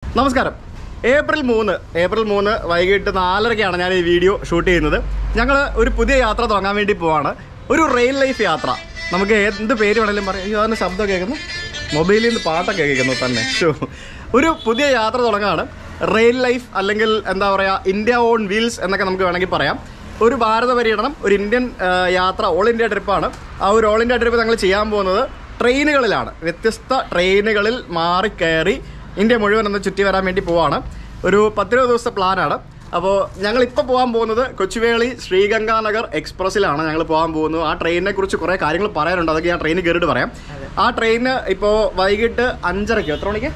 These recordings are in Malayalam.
നമസ്കാരം. ഏപ്രിൽ 3 വൈകിട്ട് 4:30 ഞാൻ ഈ വീഡിയോ ഷൂട്ട് ചെയ്യുന്നത്. ഞങ്ങൾ ഒരു പുതിയ യാത്ര തുടങ്ങാൻ വേണ്ടി പോവാണ്. ഒരു റെയിൽ ലൈഫ് യാത്ര. നമുക്ക് എന്ത് പേര് വേണമെങ്കിലും പറയാം. അയ്യോ, അതിന് ശബ്ദം കേൾക്കുന്നു, മൊബൈലിൽ നിന്ന് പാട്ടൊക്കെ കേൾക്കുന്നു തന്നെ. ഒരു പുതിയ യാത്ര തുടങ്ങുകയാണ്. റെയിൽ ലൈഫ് അല്ലെങ്കിൽ എന്താ പറയുക, ഇന്ത്യ ഓൺ വീൽസ് എന്നൊക്കെ നമുക്ക് വേണമെങ്കിൽ പറയാം. ഒരു ഭാരത പര്യടനം, ഒരു ഇന്ത്യൻ യാത്ര, ഓൾ ഇന്ത്യ ട്രിപ്പാണ്. ആ ഒരു ഓൾ ഇന്ത്യ ട്രിപ്പ് ഞങ്ങൾ ചെയ്യാൻ പോകുന്നത് ട്രെയിനുകളിലാണ്. വ്യത്യസ്ത ട്രെയിനുകളിൽ മാറിക്കയറി ഇന്ത്യ മുഴുവൻ ഒന്ന് ചുറ്റി വരാൻ വേണ്ടി പോവാണ്. ഒരു 10-20 ദിവസത്തെ പ്ലാനാണ്. അപ്പോൾ ഞങ്ങളിപ്പോൾ പോകാൻ പോകുന്നത് കൊച്ചുവേളി ശ്രീഗംഗാനഗർ എക്സ്പ്രസ്സിലാണ് ഞങ്ങൾ പോകാൻ പോകുന്നത്. ആ ട്രെയിനിനെ കുറിച്ച് കുറേ കാര്യങ്ങൾ പറയാനുണ്ട്. അതൊക്കെ ഞാൻ ട്രെയിനിൽ കയറിയിട്ട് പറയാം. ആ ട്രെയിന് ഇപ്പോൾ വൈകിട്ട് 5:30, എത്ര മണിക്ക്?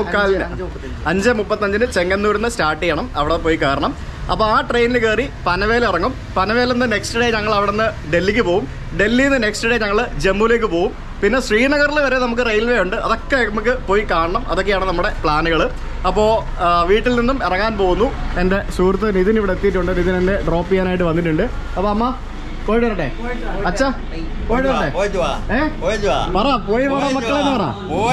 5:45 ചെങ്ങന്നൂരിൽ നിന്ന് സ്റ്റാർട്ട് ചെയ്യണം. അവിടെ പോയി കയറണം. അപ്പോൾ ആ ട്രെയിനിൽ കയറി പനവേൽ ഇറങ്ങും. പനവേലിൽ നിന്ന് നെക്സ്റ്റ് ഡേ ഞങ്ങൾ അവിടെ നിന്ന് ഡൽഹിക്ക് പോകും. ഡൽഹിയിൽ നിന്ന് നെക്സ്റ്റ് ഡേ ഞങ്ങൾ ജമ്മുവിലേക്ക് പോകും. പിന്നെ ശ്രീനഗറിൽ വരെ നമുക്ക് റെയിൽവേ ഉണ്ട്. അതൊക്കെ നമുക്ക് പോയി കാണണം. അതൊക്കെയാണ് നമ്മുടെ പ്ലാനുകൾ. അപ്പോൾ വീട്ടിൽ നിന്നും ഇറങ്ങാൻ പോകുന്നു. എൻ്റെ സുഹൃത്ത് നിതിൻ ഇവിടെ എത്തിയിട്ടുണ്ട്. നിതിൻ എന്നെ ഡ്രോപ്പ് ചെയ്യാനായിട്ട് വന്നിട്ടുണ്ട്. അപ്പോൾ അമ്മ പോയിട്ട് വരട്ടെ? അച്ഛാ പോയിട്ട് വരട്ടെ? പറ, പോയി വാടാ മക്കളെന്ന് പറ.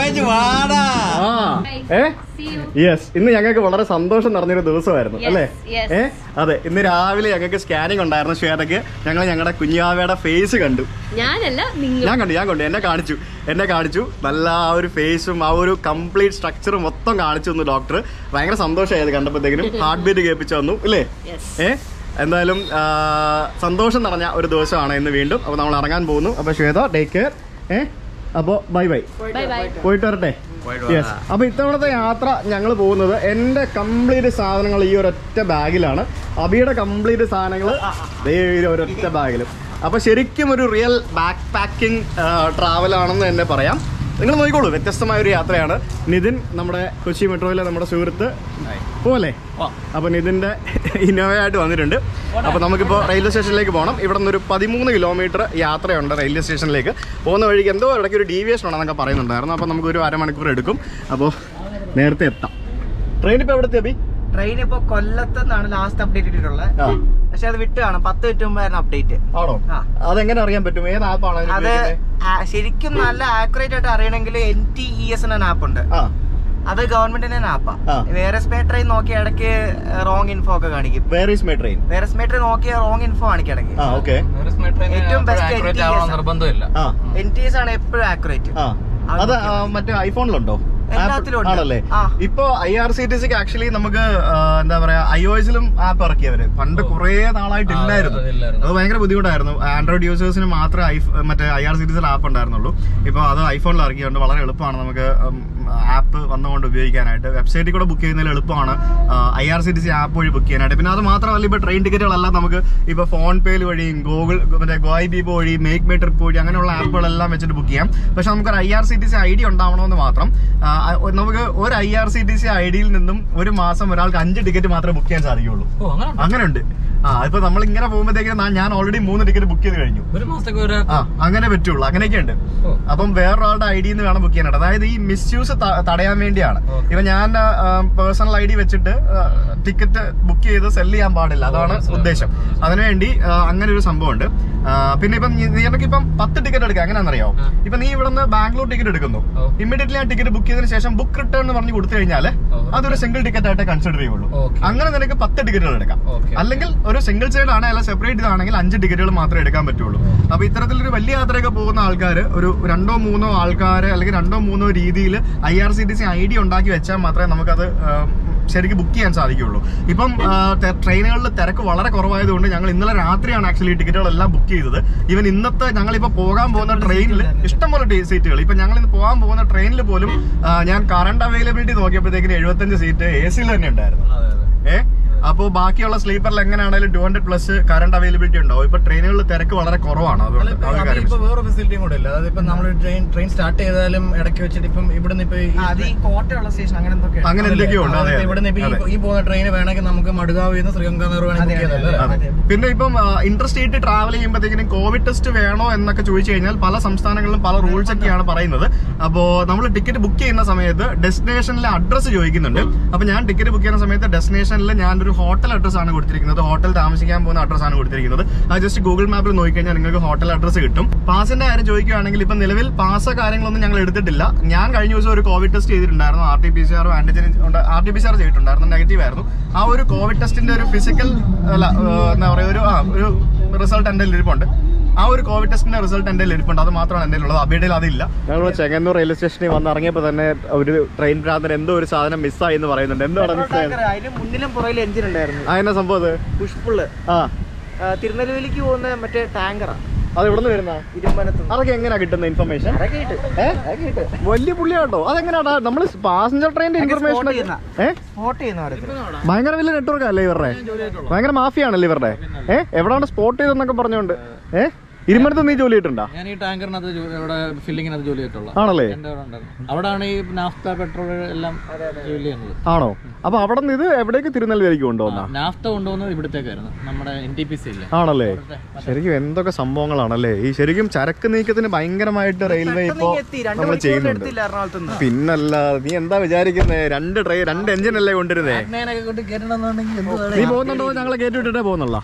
യെസ്, ഇന്ന് ഞങ്ങൾക്ക് വളരെ സന്തോഷം നിറഞ്ഞൊരു ദിവസമായിരുന്നു അല്ലേ? അതെ, ഇന്ന് രാവിലെ ഞങ്ങൾക്ക് സ്കാനിങ് ഉണ്ടായിരുന്നു. ശ്വേതയ്ക്ക് ഞങ്ങൾ ഞങ്ങളുടെ കുഞ്ഞാവയുടെ ഫേസ് കണ്ടു. ഞാൻ കണ്ടു. എന്നെ കാണിച്ചു. നല്ല ആ ഒരു ഫേസും ആ ഒരു കംപ്ലീറ്റ് സ്ട്രക്ചറും മൊത്തം കാണിച്ചു തന്നു ഡോക്ടർ. ഭയങ്കര സന്തോഷമായത് കണ്ടപ്പോഴത്തേക്കിനും. ഹാർട്ട് ബീറ്റ് കേൾപ്പിച്ചു തന്നു അല്ലേ? എന്തായാലും സന്തോഷം നിറഞ്ഞ ഒരു ദിവസമാണ് ഇന്ന് വീണ്ടും. അപ്പോൾ നമ്മൾ ഇറങ്ങാൻ പോകുന്നു. അപ്പോൾ ശ്വേത, ടേക്ക് കെയർ. അപ്പോൾ ബൈ. പോയിട്ട് വരട്ടെ? യെസ്. അപ്പോൾ ഇത്തവണത്തെ യാത്ര ഞങ്ങൾ പോകുന്നത്, എൻ്റെ കംപ്ലീറ്റ് സാധനങ്ങൾ ഈ ഒരൊറ്റ ബാഗിലാണ്. അബിയുടെ കംപ്ലീറ്റ് സാധനങ്ങൾ ഒരൊറ്റ ബാഗിലും. അപ്പോൾ ശരിക്കും ഒരു റിയൽ ബാക്ക് പാക്കിംഗ് ട്രാവലാണെന്ന് തന്നെ പറയാം. നിങ്ങൾ നോക്കിക്കോളൂ, വ്യത്യസ്തമായ ഒരു യാത്രയാണ്. നിതിൻ, നമ്മുടെ കൊച്ചി മെട്രോയിലെ നമ്മുടെ സുഹൃത്ത് പോലെ. അപ്പോൾ നിതിൻ്റെ ഇന്നോവയായിട്ട് വന്നിട്ടുണ്ട്. അപ്പോൾ നമുക്കിപ്പോൾ റെയിൽവേ സ്റ്റേഷനിലേക്ക് പോകണം. ഇവിടെ നിന്നൊരു 13 കിലോമീറ്റർ യാത്രയുണ്ട് റെയിൽവേ സ്റ്റേഷനിലേക്ക്. പോകുന്ന വഴിക്ക് എന്തോ ഇടയ്ക്ക് ഒരു ഡീവിയേഷൻ ഉണ്ടെന്നൊക്കെ പറയുന്നുണ്ടായിരുന്നു. അപ്പോൾ നമുക്കൊരു അരമണിക്കൂർ എടുക്കും. അപ്പോൾ നേരത്തെ എത്താം. ട്രെയിൻ ഇപ്പോൾ എവിടുത്തെ അബി? ട്രെയിൻ ഇപ്പോൾ കൊല്ലത്തുനിന്നാണ് ലാസ്റ്റ് അപ്ഡേറ്റ് ഇട്ടിട്ടുള്ളത്. പക്ഷെ അത് വിട്ട് കാണാം. 10 മിനിറ്റ് മുമ്പായിരുന്നു അപ്ഡേറ്റ്. ആണോ? അതെങ്ങനെ അറിയാൻ പറ്റും? ഏത് ആപ്പാണ് അത്? ശരിക്കും നല്ല ആക്യുറേറ്റ് ആയിട്ട് അറിയണമെങ്കിൽ NTES എന്ന ആപ്പ് ഉണ്ട്. അത് ഗവൺമെന്റിന്റെ ആപ്പാ. വേറെ സ്മേ ട്രെയിൻ നോക്കിയ ഇടയ്ക്ക് റോങ് ഇൻഫോ ഒക്കെ കാണിക്കും. വേറെ സ്മേ ട്രെയിൻ നോക്കിയ റോങ് ഇൻഫോ കാണിക്കും ഇടയ്ക്ക്. ഏറ്റവും ബെസ്റ്റ് NTES ആണ് എപ്പോഴും ആക്യുറേറ്റ്. അത് മറ്റേ ഐഫോണിലുണ്ടോ? ആണല്ലേ? ഇപ്പൊ IRCTCക്ക് ആക്ച്വലി നമുക്ക് എന്താ പറയാ, iOS-ലും ആപ്പ് ഇറക്കിയവര്. പണ്ട് കുറെ നാളായിട്ട് ഇല്ലായിരുന്നു. അത് ഭയങ്കര ബുദ്ധിമുട്ടായിരുന്നു. ആൻഡ്രോയിഡ് യൂസേഴ്സിന് മാത്രമേ മറ്റേ IRCTCയിൽ ആപ്പ് ഉണ്ടായിരുന്നുള്ളൂ. ഇപ്പൊ അത് ഐഫോണിൽ ഇറക്കിയതുകൊണ്ട് വളരെ എളുപ്പമാണ് നമുക്ക് ആപ്പ് വന്നുകൊണ്ട് ഉപയോഗിക്കാനായിട്ട്. വെബ്സൈറ്റിൽ കൂടെ ബുക്ക് ചെയ്യുന്നതിൽ എളുപ്പമാണ് IRCTC ആപ്പ് വഴി ബുക്ക് ചെയ്യാനായിട്ട്. പിന്നെ അത് മാത്രമല്ല, ഇപ്പൊ ട്രെയിൻ ടിക്കറ്റുകളെല്ലാം നമുക്ക് ഇപ്പൊ ഫോൺ പേയിൽ വഴിയും മറ്റേ ഗോയ് ബീബോ വഴി, മേക്ക് മൈ ട്രിപ്പ് വഴി അങ്ങനെയുള്ള ആപ്പുകളെല്ലാം വെച്ചിട്ട് ബുക്ക് ചെയ്യാം. പക്ഷെ നമുക്കൊരു IRCTC ID ഉണ്ടാവണമെന്ന് മാത്രം. നമുക്ക് ഒരു IRCTC ID-യിൽ നിന്നും ഒരു മാസം ഒരാൾക്ക് 5 ടിക്കറ്റ് മാത്രമേ ബുക്ക് ചെയ്യാൻ സാധിക്കുള്ളൂ. അങ്ങനെ ഉണ്ട്. ഇപ്പൊ നമ്മൾ ഇങ്ങനെ പോകുമ്പോഴത്തേക്കും ഞാൻ ഓൾറെഡി 3 ടിക്കറ്റ് ബുക്ക് ചെയ്ത് കഴിഞ്ഞു. അങ്ങനെ പറ്റുള്ളൂ. അങ്ങനെയൊക്കെ ഉണ്ട്. അപ്പം വേറൊരാളുടെ ID-യിൽ നിന്ന് വേണം ബുക്ക് ചെയ്യാനായിട്ട്. അതായത് ഈ മിസ്യൂസ് തടയാൻ വേണ്ടിയാണ്. ഇപ്പൊ ഞാൻ പേഴ്സണൽ ID വെച്ചിട്ട് ടിക്കറ്റ് ബുക്ക് ചെയ്ത് സെല് ചെയ്യാൻ പാടില്ല. അതാണ് ഉദ്ദേശം. അതിനുവേണ്ടി അങ്ങനെ ഒരു സംഭവം ഉണ്ട്. പിന്നെ ഇപ്പം നിനക്കിപ്പം 10 ടിക്കറ്റ് എടുക്കാം. എങ്ങനെയാണെന്നറിയാമോ? ഇപ്പൊ നീ ഇവിടെ നിന്ന് ബാംഗ്ലൂർ ടിക്കറ്റ് എടുക്കുന്നു. ഇമ്മീഡിയറ്റ്ലി ആ ടിക്കറ്റ് ബുക്ക് ചെയ്തതിനു ശേഷം ബുക്ക് റിട്ടേൺ എന്ന് പറഞ്ഞ് കൊടുത്തു കഴിഞ്ഞാൽ അതൊരു സിംഗിൾ ടിക്കറ്റ് ആയിട്ട് കൺസിഡർ ചെയ്യുള്ളൂ. അങ്ങനെ നിനക്ക് 10 ടിക്കറ്റുകൾ എടുക്കാം. അല്ലെങ്കിൽ ഒരു സിംഗിൾ സൈഡ് ആണ്, അല്ല സെപ്പറേറ്റ് ഇതാണെങ്കിൽ 5 ടിക്കറ്റുകൾ മാത്രമേ എടുക്കാൻ പറ്റുള്ളൂ. അപ്പൊ ഇത്തരത്തിലൊരു വലിയ യാത്രയൊക്കെ പോകുന്ന ആൾക്കാർ ഒരു 2-3 ആൾക്കാർ അല്ലെങ്കിൽ 2-3 രീതിയിൽ IRCTC ID ഉണ്ടാക്കി വെച്ചാൽ മാത്രമേ നമുക്കത് ശരിക്കും ബുക്ക് ചെയ്യാൻ സാധിക്കുള്ളൂ. ഇപ്പം ട്രെയിനുകളിൽ തിരക്ക് വളരെ കുറവായതുകൊണ്ട് ഞങ്ങൾ ഇന്നലെ രാത്രിയാണ് ആക്ച്വലി ടിക്കറ്റുകളെല്ലാം ബുക്ക് ചെയ്തത്. ഈവൻ ഇന്നത്തെ ഞങ്ങളിപ്പോ പോകാൻ പോകുന്ന ട്രെയിനിൽ ഇഷ്ടംപോലെ സീറ്റുകൾ. ഇപ്പൊ ഞങ്ങൾ ഇന്ന് പോകാൻ പോകുന്ന ട്രെയിനിൽ പോലും ഞാൻ കറണ്ട് അവൈലബിലിറ്റി നോക്കിയപ്പോഴത്തേക്കിന് 75 സീറ്റ് AC-യിൽ തന്നെ ഉണ്ടായിരുന്നു. അപ്പോൾ ബാക്കിയുള്ള സ്ലീപ്പറിൽ എങ്ങനെയാണെങ്കിലും 200+ കറണ്ട് അവൈലബിലിറ്റി ഉണ്ടാവും. ഇപ്പൊ ട്രെയിനുകളിൽ തിരക്ക് വളരെ കുറവാണ്. അതുകൊണ്ട് വേറെ ഫെസിലിറ്റിയും കൂടെ ഇല്ല. അതായത് ഇപ്പൊ നമ്മൾ ട്രെയിൻ സ്റ്റാർട്ട് ചെയ്താലും ഇടയ്ക്ക് വെച്ചിട്ട് ഇപ്പം ഇവിടുന്ന് ഇപ്പൊ കോട്ടയുള്ള സ്റ്റേഷൻ അങ്ങനെ എന്തൊക്കെയോ ഉണ്ട്. ഇവിടുന്ന് ഈ പോകുന്ന ട്രെയിൻ വേണമെങ്കിൽ നമുക്ക് മഡ്ഗാവിൽ നിന്ന് ശ്രീഗംഗാനഗർ വേണമെങ്കിൽ. പിന്നെ ഇപ്പം ഇന്റർസ്റ്റേറ്റ് ട്രാവൽ ചെയ്യുമ്പോഴത്തേക്കിനും കോവിഡ് ടെസ്റ്റ് വേണോ എന്നൊക്കെ ചോദിച്ചു കഴിഞ്ഞാൽ പല സംസ്ഥാനങ്ങളിലും പല റൂൾസ് ഒക്കെയാണ് പറയുന്നത്. അപ്പോൾ നമ്മൾ ടിക്കറ്റ് ബുക്ക് ചെയ്യുന്ന സമയത്ത് ഡെസ്റ്റിനേഷനിലെ അഡ്രസ്സ് ചോദിക്കുന്നുണ്ട്. അപ്പൊ ഞാൻ ടിക്കറ്റ് ബുക്ക് ചെയ്യുന്ന സമയത്ത് ഡെസ്റ്റിനേഷനിൽ ഞാനൊരു ഒരു ഹോട്ടൽ അഡ്രസ് ആണ് കൊടുത്തിരിക്കുന്നത്. ഹോട്ടൽ താമസിക്കാൻ പോകുന്ന അഡ്രസ് ആണ് കൊടുത്തിരിക്കുന്നത്. അത് ജസ്റ്റ് ഗൂഗിൾ മാപ്പിൽ നോക്കിക്കഴിഞ്ഞാൽ നിങ്ങൾക്ക് ഹോട്ടൽ അഡ്രസ് കിട്ടും. പാസിന്റെ കാര്യം ചോദിക്കുകയാണെങ്കിൽ ഇപ്പം നിലവിൽ പാസ് കാര്യങ്ങളൊന്നും ഞങ്ങൾ എടുത്തിട്ടില്ല. ഞാൻ കഴിഞ്ഞ ദിവസം ഒരു കോവിഡ് ടെസ്റ്റ് ചെയ്തിട്ടുണ്ടായിരുന്നു. RT-PCR ആന്റിജൻ RT-PCR ചെയ്തിട്ടുണ്ടായിരുന്നു, നെഗറ്റീവ് ആയിരുന്നു. ആ ഒരു കോവിഡ് ടെസ്റ്റിന്റെ ഒരു ഫിസിക്കൽ എന്താ പറയുക ഒരു റിസൾട്ട് എൻ്റെ ഇരിപ്പുണ്ട്. ആ ഒരു കോവിഡ് ടെസ്റ്റിന്റെ റിസൾട്ട് എൻ്റെ ഇരിപ്പുണ്ട്. അത് മാത്രമാണ് എൻ്റെ ഉള്ളത്. അബിയുടെയിൽ അതില്ല. ഞങ്ങൾ ചെങ്ങന്നൂർ റെയിൽവേ സ്റ്റേഷനിൽ വന്നിറങ്ങിയപ്പോൾ തന്നെ ഒരു ട്രെയിൻ ഭ്രാന്തൻ എന്തോ ഒരു സാധനം മിസ്സായി എന്ന് പറയുന്നുണ്ട്. എന്താണ് മിസ്സായത്? മുന്നിലും പുറകിലും എഞ്ചിൻ ഉണ്ടായിരുന്നു. അതിന്റെ സംഭവം പുഷ്പുള്ള് തിരുനെല്വേലിക്ക് പോകുന്ന മറ്റേ ടാങ്കറാ. അത് എവിടെ നിന്ന് വരുന്ന? ഇരുമ്പനത്ത്. അതൊക്കെ എങ്ങനെയാ കിട്ടുന്ന ഇൻഫർമേഷൻ? വലിയ പുള്ളിയാട്ടോ. അതെങ്ങനെയാ നമ്മൾ പാസഞ്ചർ ട്രെയിനിന്റെ ഇൻഫർമേഷൻ ഭയങ്കര വലിയ നെറ്റ്വർക്ക് അല്ലേ ഇവരുടെ? ഭയങ്കര മാഫിയാണല്ലേ ഇവരുടെ? എവിടാണ് സ്പോട്ട് ചെയ്തെന്നൊക്കെ പറഞ്ഞോണ്ട്. ഇരുമനത്ത് നീ ജോലി ചെയ്തിട്ടുണ്ടോ? ഞാൻ ഈ ടാങ്കറിനകത്ത് ഇവിടെ ഫില്ലിങ്ങിനകത്ത് ജോലി ചെയ്തിട്ടുള്ള ആണല്ലേ? അവിടെയാണ് ഈ നാഫ്ത പെട്രോൾ എല്ലാം ജോലി ചെയ്യുന്നത്. ആണോ? അപ്പൊ അവിടെ നിന്ന് ഇത് എവിടേക്ക് തിരുനെല്വേലിക്ക് കൊണ്ടുപോകുന്ന? നാഫ്ത കൊണ്ടുപോകുന്നത് ഇവിടത്തേക്കായിരുന്നു, നമ്മുടെ NTPC ഇല്ലേ? ആണല്ലേ? ശരിക്കും എന്തൊക്കെ സംഭവങ്ങളാണല്ലേ ഈ. ശരിക്കും ചരക്ക് നീക്കത്തിന് ഭയങ്കരമായിട്ട് റെയിൽവേ ഇപ്പൊ നമ്മൾ ചെയ്യുന്നുണ്ട്. പിന്നല്ല, നീ എന്താ വിചാരിക്കുന്നേ? രണ്ട് എഞ്ചിൻ അല്ലേ കൊണ്ടിരുന്നേ? നീ പോകുന്നുണ്ടോ? ഞങ്ങളെ കയറ്റിവിട്ടിട്ടേ പോകുന്നുള്ള.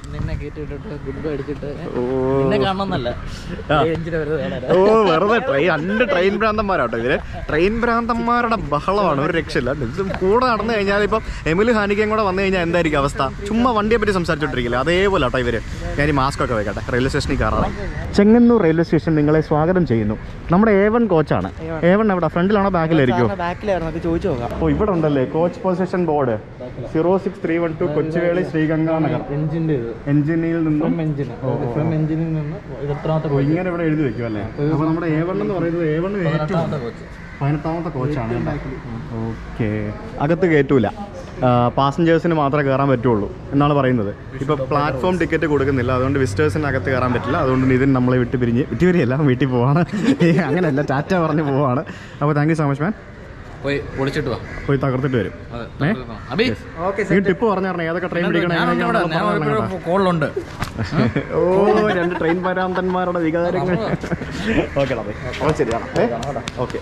ഓ വെറുതെ ട്രെയിൻ ഭ്രാന്തന്മാരാട്ടോ ഇവര്. ട്രെയിൻ ഭ്രാന്തന്മാരുടെ ബഹളമാണ്, ഒരു രക്ഷയില്ല. കൂടെ നടന്നു കഴിഞ്ഞാൽ ഇപ്പം എമിലി ഹാനിക്കയും കൂടെ വന്നു കഴിഞ്ഞാൽ എന്തായിരിക്കും അവസ്ഥ? ചുമ്മാ വണ്ടിയെ പറ്റി സംസാരിച്ചോണ്ടിരിക്കില്ല, അതേപോലെ ആട്ടോ ഇവര്. ഞാൻ ഈ മാസ്ക് ഒക്കെ വെക്കട്ടെ. റെയിൽവേ സ്റ്റേഷനിൽ കയറാം. ചെങ്ങന്നൂർ റെയിൽവേ സ്റ്റേഷൻ നിങ്ങളെ സ്വാഗതം ചെയ്യുന്നു. നമ്മുടെ A1 കോച്ചാണ്. A1 എവിടെ? ഫ്രണ്ടിലാണോ ബാക്കിലായിരിക്കും? ഓ ഇവിടെ ഉണ്ടല്ലേ coach position board. 06312 Kochuveli Sriganganagar. എഞ്ചിനിൽ നിന്നും ഇങ്ങനെ ഇവിടെ എഴുതി വെക്കും അല്ലേ? അപ്പൊ നമ്മുടെ A1 എന്ന് പറയുന്നത് A1 18ാമത്തെ കോച്ചാണ്. ഓക്കെ. അകത്ത് കയറ്റൂല, പാസഞ്ചേഴ്സിന് മാത്രമേ കയറാൻ പറ്റുള്ളൂ എന്നാണ് പറയുന്നത്. ഇപ്പോൾ പ്ലാറ്റ്ഫോം ടിക്കറ്റ് കൊടുക്കുന്നില്ല, അതുകൊണ്ട് വിസിറ്റേഴ്സിന് അകത്ത് കയറാൻ പറ്റില്ല. അതുകൊണ്ട് ഇതിന് നമ്മളെ വിട്ടുപിരിയല്ല, വീട്ടിൽ പോവാണ്. അങ്ങനെയല്ല, ടാറ്റ പറഞ്ഞ് പോവാണ്. അപ്പോൾ thank you so much man. പോയി തകർത്തിട്ട് വരും. ടിപ്പ് പറഞ്ഞു ഏതൊക്കെ ട്രെയിൻ പിടിക്കണം? ഓ 2 ട്രെയിൻ പരാന്തന്മാരുടെ വികാരങ്ങൾ. ഓക്കെ ശരിയാണ്. ഓക്കെ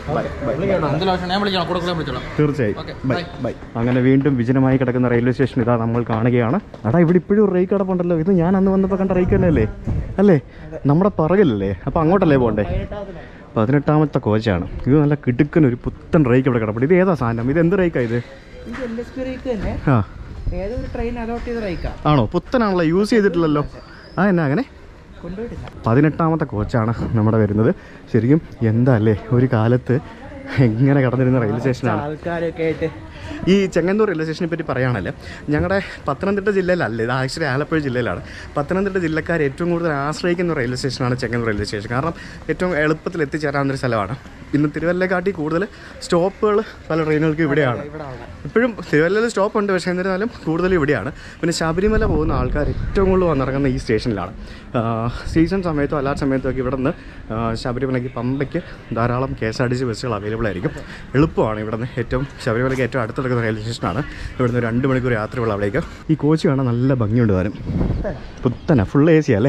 തീർച്ചയായും ബൈ ബൈ. അങ്ങനെ വീണ്ടും വിജനമായി കിടക്കുന്ന റെയിൽവേ സ്റ്റേഷൻ ഇതാ നമ്മൾ കാണുകയാണ്. എടാ ഇവിടെ ഇപ്പോഴും ഒരു റേക്ക് കിടപ്പുണ്ടല്ലോ. ഇത് ഞാൻ അന്ന് വന്നപ്പോൾ കണ്ട റേക്ക് തന്നെയല്ലേ? അല്ലേ? നമ്മുടെ പറകിലല്ലേ? അപ്പോൾ അങ്ങോട്ടല്ലേ പോകണ്ടേ? 18ാമത്തെ കോച്ചാണ് ഇത്. നല്ല കിടുക്കനൊരു പുത്തൻ റേക്ക് ഇവിടെ കിടപ്പുണ്ട്. ഇത് ഏതാ സാധനം? ഇത് എന്ത് റേക്കാ ഇത്? ആണോ? പുത്തനാണല്ലോ, യൂസ് ചെയ്തിട്ടില്ലല്ലോ. എന്നാ അങ്ങനെ? 18ാമത്തെ കോച്ചാണ് നമ്മുടെ വരുന്നത്. ശരിക്കും എന്താ അല്ലേ, ഒരു കാലത്ത് എങ്ങനെ കടന്നിരുന്ന റെയിൽവേ സ്റ്റേഷനാണ്. ഈ ചെങ്ങന്നൂർ റെയിൽവേ സ്റ്റേഷനെ പറ്റി പറയുകയാണല്ലേ, ഞങ്ങളുടെ പത്തനംതിട്ട ജില്ലയിലല്ല, ഇത് ആക്ച്വലി ആലപ്പുഴ ജില്ലയിലാണ്. പത്തനംതിട്ട ജില്ലക്കാർ ഏറ്റവും കൂടുതൽ ആശ്രയിക്കുന്ന റെയിൽവേ സ്റ്റേഷനാണ് ചെങ്ങന്നൂർ റെയിൽവേ സ്റ്റേഷൻ. കാരണം ഏറ്റവും എളുപ്പത്തിൽ എത്തിച്ചേരാവുന്നൊരു സ്ഥലമാണ്. ഇന്ന് തിരുവല്ലക്കാട്ടി കൂടുതൽ സ്റ്റോപ്പുകൾ പല ട്രെയിനുകൾക്ക് ഇവിടെയാണ്. ഇപ്പോഴും തിരുവല്ലയിൽ സ്റ്റോപ്പുണ്ട്, പക്ഷേ എന്നിരുന്നാലും കൂടുതലും ഇവിടെയാണ്. പിന്നെ ശബരിമല പോകുന്ന ആൾക്കാർ ഏറ്റവും കൂടുതൽ വന്നിറങ്ങുന്ന ഈ സ്റ്റേഷനിലാണ്. സീസൺ സമയത്തോ അല്ലാത്ത സമയത്തോ ഒക്കെ ഇവിടെ നിന്ന് ശബരിമലയ്ക്ക് പമ്പയ്ക്ക് ധാരാളം KSRTC ബസ്സുകൾ അവൈലബിൾ ആയിരിക്കും. എളുപ്പമാണ് ഇവിടെ നിന്ന്. ശബരിമലയ്ക്ക് ഏറ്റവും അടുത്തെടുക്കുന്ന റെയിൽവേ സ്റ്റേഷനാണ്. ഇവിടുന്ന് 2 മണിക്കൂർ യാത്രയുള്ള അവിടേക്ക്. ഈ കോച്ച് കാണാൻ നല്ല ഭംഗിയുണ്ട് താനും. പുത്തന ഫുൾ AC അല്ലേ?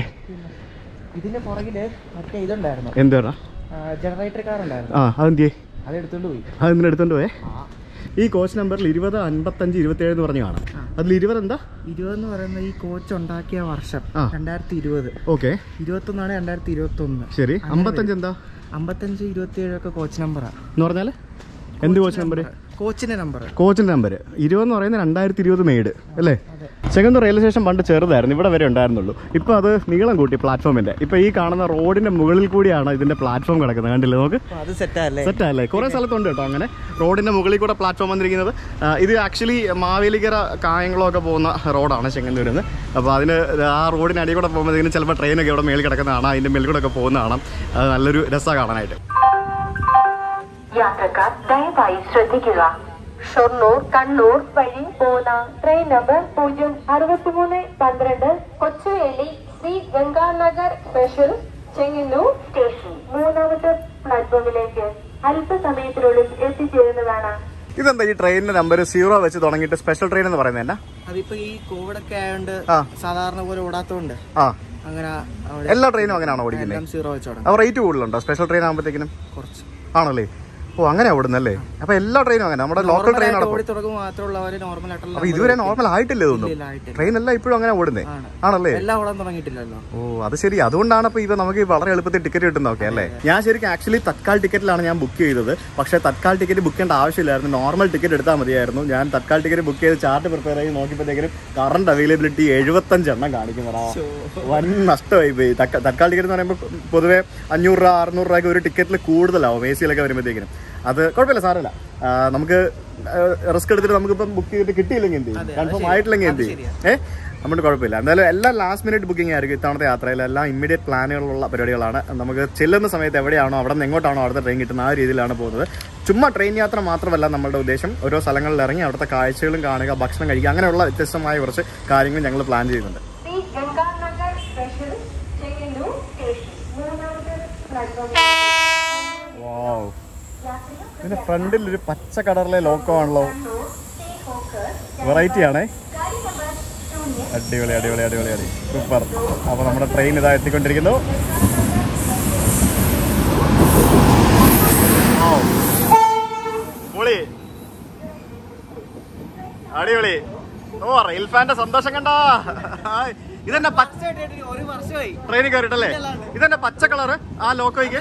എന്താ ജനറേറ്റർ കാർ ഉണ്ടായിരുന്നു. അതെന്തിയേ? അതെടുത്തോണ്ട് പോയി. ഈ കോച്ച് നമ്പറിൽ 20, 55, 27 എന്ന് പറഞ്ഞു കാണാം. അതിൽ 20 എന്താ? 20 എന്ന് പറയുന്നത് ഈ കോച്ച് ഉണ്ടാക്കിയ വർഷം 2020. ഓക്കെ. 21 2021. ശരി. 55 എന്താ? 55, 27 ഒക്കെ കോച്ച് നമ്പറാണ്. എന്ന് പറഞ്ഞാൽ എന്ത് കോച്ച് നമ്പർ? കോച്ചിന്റെ നമ്പർ. 20 എന്ന് പറയുന്നത് 2020 മെയ്ഡ് അല്ലേ? ചെങ്ങന്നൂർ റെയിൽവേ സ്റ്റേഷൻ പണ്ട് ചെറുതായിരുന്നു, ഇവിടെ വരെ ഉണ്ടായിരുന്നുള്ളൂ. ഇപ്പോൾ അത് നീളം കൂട്ടി പ്ലാറ്റ്ഫോമിന്റെ. ഇപ്പോൾ ഈ കാണുന്ന റോഡിന്റെ മുകളിൽ കൂടിയാണ് ഇതിന്റെ പ്ലാറ്റ്ഫോം കിടക്കുന്നത്. കണ്ടില്ലേ? നമുക്ക് സെറ്റല്ലേ? കുറേ സ്ഥലത്തുണ്ട് കേട്ടോ അങ്ങനെ റോഡിന്റെ മുകളിൽ കൂടെ പ്ലാറ്റ്ഫോം വന്നിരിക്കുന്നത്. ഇത് ആക്ച്വലി മാവേലിക്കര കായംകുളം ഒക്കെ പോകുന്ന റോഡാണ് ചെങ്ങന്നൂരിൽ നിന്ന്. അപ്പോൾ അതിന് ആ റോഡിന് അടിയിൽ കൂടെ പോകുമ്പോൾ ഇതിന് ചിലപ്പോൾ ട്രെയിനൊക്കെ ഇവിടെ മേളിൽ കിടക്കുന്നതാണ്. അതിന്റെ മേളിൽ കൂടെ ഒക്കെ പോകുന്നതാണ്. അത് നല്ലൊരു രസമാണ് കാണാനായിട്ട്. യാത്രക്കാർ ദയവായി ശ്രദ്ധിക്കുക. ഷൊർണൂർ കണ്ണൂർ വഴി പോകുന്ന train number 06312 Kochuveli Sri Ganganagar special Chengannur station 3ാമത്തെ പ്ലാറ്റ്ഫോമിലേക്ക് അല്പസമയത്തിനുള്ളിൽ എത്തിച്ചേരുന്നതാണ്. ഇതെന്താ ഈ ട്രെയിനിന്റെ നമ്പർ 0 വെച്ച് തുടങ്ങിയിട്ട് സ്പെഷ്യൽ ട്രെയിൻ എന്ന് പറയുന്നത് എന്നാ? അതിപ്പോ ഈ കോവിഡ് ഒക്കെ ആയതുകൊണ്ട് സാധാരണ പോലെ ഓടാത്തോണ്ട് അങ്ങനെ എല്ലാ ട്രെയിനും അങ്ങനെയാണോ ഓടിക്കുന്നത്? 0 വെച്ചോടാം. അപ്പോൾ റേറ്റ് കൂടുതലുണ്ടോ സ്പെഷ്യൽ ട്രെയിൻ ആകുമ്പോഴത്തേക്കിനും? കുറച്ച് ആണല്ലേ? ഓ അങ്ങനെ ഓടുന്നല്ലേ? അപ്പൊ എല്ലാ ട്രെയിനും അങ്ങനെ നമ്മുടെ ലോക്കൽ ട്രെയിൻ അപ്പൊ ഇതുവരെ നോർമൽ ആയിട്ടില്ലേ തോന്നുന്നു? ട്രെയിൻ എല്ലാം ഇപ്പോഴും അങ്ങനെ ഓടുന്നേ ആണല്ലേ? ഓ അത് ശരി. അതുകൊണ്ടാണ് അപ്പൊ ഇപ്പൊ നമുക്ക് വളരെ എളുപ്പത്തിൽ ടിക്കറ്റ് കിട്ടുന്നതൊക്കെ അല്ലേ? ഞാൻ ശരിക്കും ആക്ച്വലി തത്കാൽ ടിക്കറ്റിലാണ് ഞാൻ ബുക്ക് ചെയ്തത്. പക്ഷേ തത്കാൽ ടിക്കറ്റ് ബുക്ക് ചെയ്യേണ്ട ആവശ്യമില്ലായിരുന്നു. നോർമൽ ടിക്കറ്റ് എടുത്താൽ മതിയായിരുന്നു. ഞാൻ തത്കാൽ ടിക്കറ്റ് ബുക്ക് ചെയ്ത് ചാർട്ട് പ്രിപ്പയർ ചെയ്ത് നോക്കിയപ്പോഴത്തേക്കും കറണ്ട് അവൈലബിലിറ്റി 75 എണ്ണം കാണിക്കുന്നതാ. വൻ നഷ്ടമായി പോയി. തത്കാൽ ടിക്കറ്റ് എന്ന് പറയുമ്പോൾ പൊതുവെ 500 രൂപ 600 രൂപയ്ക്ക് ഒരു ടിക്കറ്റിൽ കൂടുതലാവും AC യിലൊക്കെ വരുമ്പോഴത്തേക്കിനും. അത് കുഴപ്പമില്ല, സാരമില്ല. നമുക്ക് റിസ്ക് എടുത്തിട്ട് നമുക്കിപ്പം ബുക്ക് ചെയ്തിട്ട് കിട്ടിയില്ലെങ്കിൽ എന്ത് ചെയ്യും? കൺഫേം ആയിട്ടില്ലെങ്കിൽ എന്ത് ചെയ്യും? അതുകൊണ്ട് കുഴപ്പമില്ല. എന്തായാലും എല്ലാം ലാസ്റ്റ് മിനിറ്റ് ബുക്കിംഗ് ആയിരിക്കും ഇത്തവണത്തെ യാത്രയിൽ. എല്ലാം ഇമ്മീഡിയറ്റ് പ്ലാനുകളുള്ള പരിപാടികളാണ്. നമുക്ക് ചെല്ലുന്ന സമയത്ത് എവിടെയാണോ അവിടെ നിന്ന് എങ്ങോട്ടാണോ അടുത്ത ട്രെയിൻ കിട്ടുന്ന ആ രീതിയിലാണ് പോകുന്നത്. ചുമ്മാ ട്രെയിൻ യാത്ര മാത്രമല്ല നമ്മളുടെ ഉദ്ദേശം. ഓരോ സ്ഥലങ്ങളിൽ ഇറങ്ങി അവിടുത്തെ കാഴ്ചകളും കാണുക, ഭക്ഷണം കഴിക്കുക, അങ്ങനെയുള്ള വ്യത്യസ്തമായ കുറച്ച് കാര്യങ്ങൾ ഞങ്ങൾ പ്ലാൻ ചെയ്യുന്നുണ്ട്. ഇതിന്റെ ഫ്രണ്ടിൽ ഒരു പച്ച കളറിലെ ലോക്കോ ആണല്ലോ. വെറൈറ്റി ആണേ. അടിപൊളി അടിപൊളി അടിപൊളി അടി സൂപ്പർ. അപ്പൊ നമ്മുടെ ട്രെയിൻ ഇതാ എത്തിക്കൊണ്ടിരിക്കുന്നു. പൊളി അടിപൊളി. ഓ റെയിൽ ഫാന്റെ സന്തോഷം കണ്ടാ. ഇതെന്നെ പച്ച ട്രെയിനിൽ കയറിട്ടല്ലേ? ഇതെന്നെ പച്ച കളറ് ആ ലോക്കോയ്ക്ക്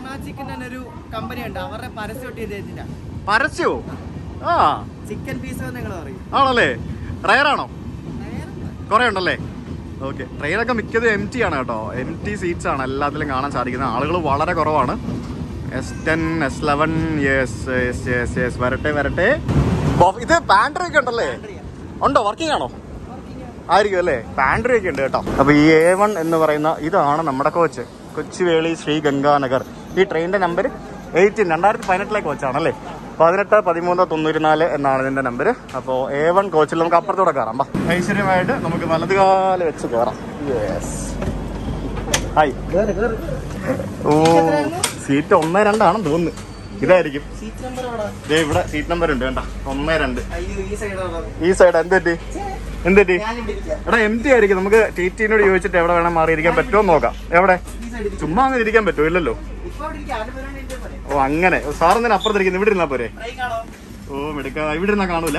പരസ്യോ? ആ ചിക്കൻ പീസ് ആണല്ലേ? റയറാണോ? കുറെ ഉണ്ടല്ലേ? ഓക്കെ. ട്രെയിനൊക്കെ മിക്കത് MT ആണ് കേട്ടോ. MT സീറ്റ്സ് ആണ് എല്ലാത്തിലും കാണാൻ സാധിക്കുന്നത്. ആളുകൾ വളരെ കുറവാണ്. S10 S11 യെസ് വരട്ടെ വരട്ടെ. ഇത് പാൻട്രി ഒക്കെ ഉണ്ടല്ലേ? ഉണ്ടോ? വർക്കിംഗ് ആണോ? ആയിരിക്കും അല്ലേ? പാൻട്രി ഒക്കെ ഉണ്ട് കേട്ടോ. അപ്പൊ ഈ A1 എന്ന് പറയുന്ന ഇതാണ് നമ്മുടെ കോച്ച്. കൊച്ചുവേളി ശ്രീ ഗംഗാനഗർ. ഈ ട്രെയിനിന്റെ നമ്പർ 18 2018 കോച്ചാണല്ലേ? 18-13-94 എന്നാണ് ഇതിന്റെ നമ്പർ. അപ്പോൾ A1 കോച്ചിൽ നമുക്ക് അപ്പുറത്തൂടെ കയറാം. ഐശ്വര്യമായിട്ട് നമുക്ക് വലതുകാല് വെച്ച് കയറാം. യെസ്. ഹായ്. ഓ സീറ്റ് 1-2 ആണെന്ന് തോന്നുന്നു. ഇതായിരിക്കും. ഇവിടെ സീറ്റ് നമ്പർ ഉണ്ട് കേട്ടോ. 1-2. ഈ സൈഡ് എന്തെറ്റി? എടാ MT ആയിരിക്കും. നമുക്ക് TTനോട് ചോദിച്ചിട്ട് എവിടെ വേണം മാറിയിരിക്കാൻ പറ്റുമോ നോക്കാം. എവിടെ? ചുമ്മാ അങ്ങനെ ഇരിക്കാൻ പറ്റുമോ? ഇല്ലല്ലോ. ഓ അങ്ങനെ. സാറെന്തിനാ അപ്പുറത്തിരിക്കുന്നു? ഇവിടെ ഇരുന്നാ പോരെ? ഓ മെടുക്ക. ഇവിടെ ഇരുന്നാ കാണൂല.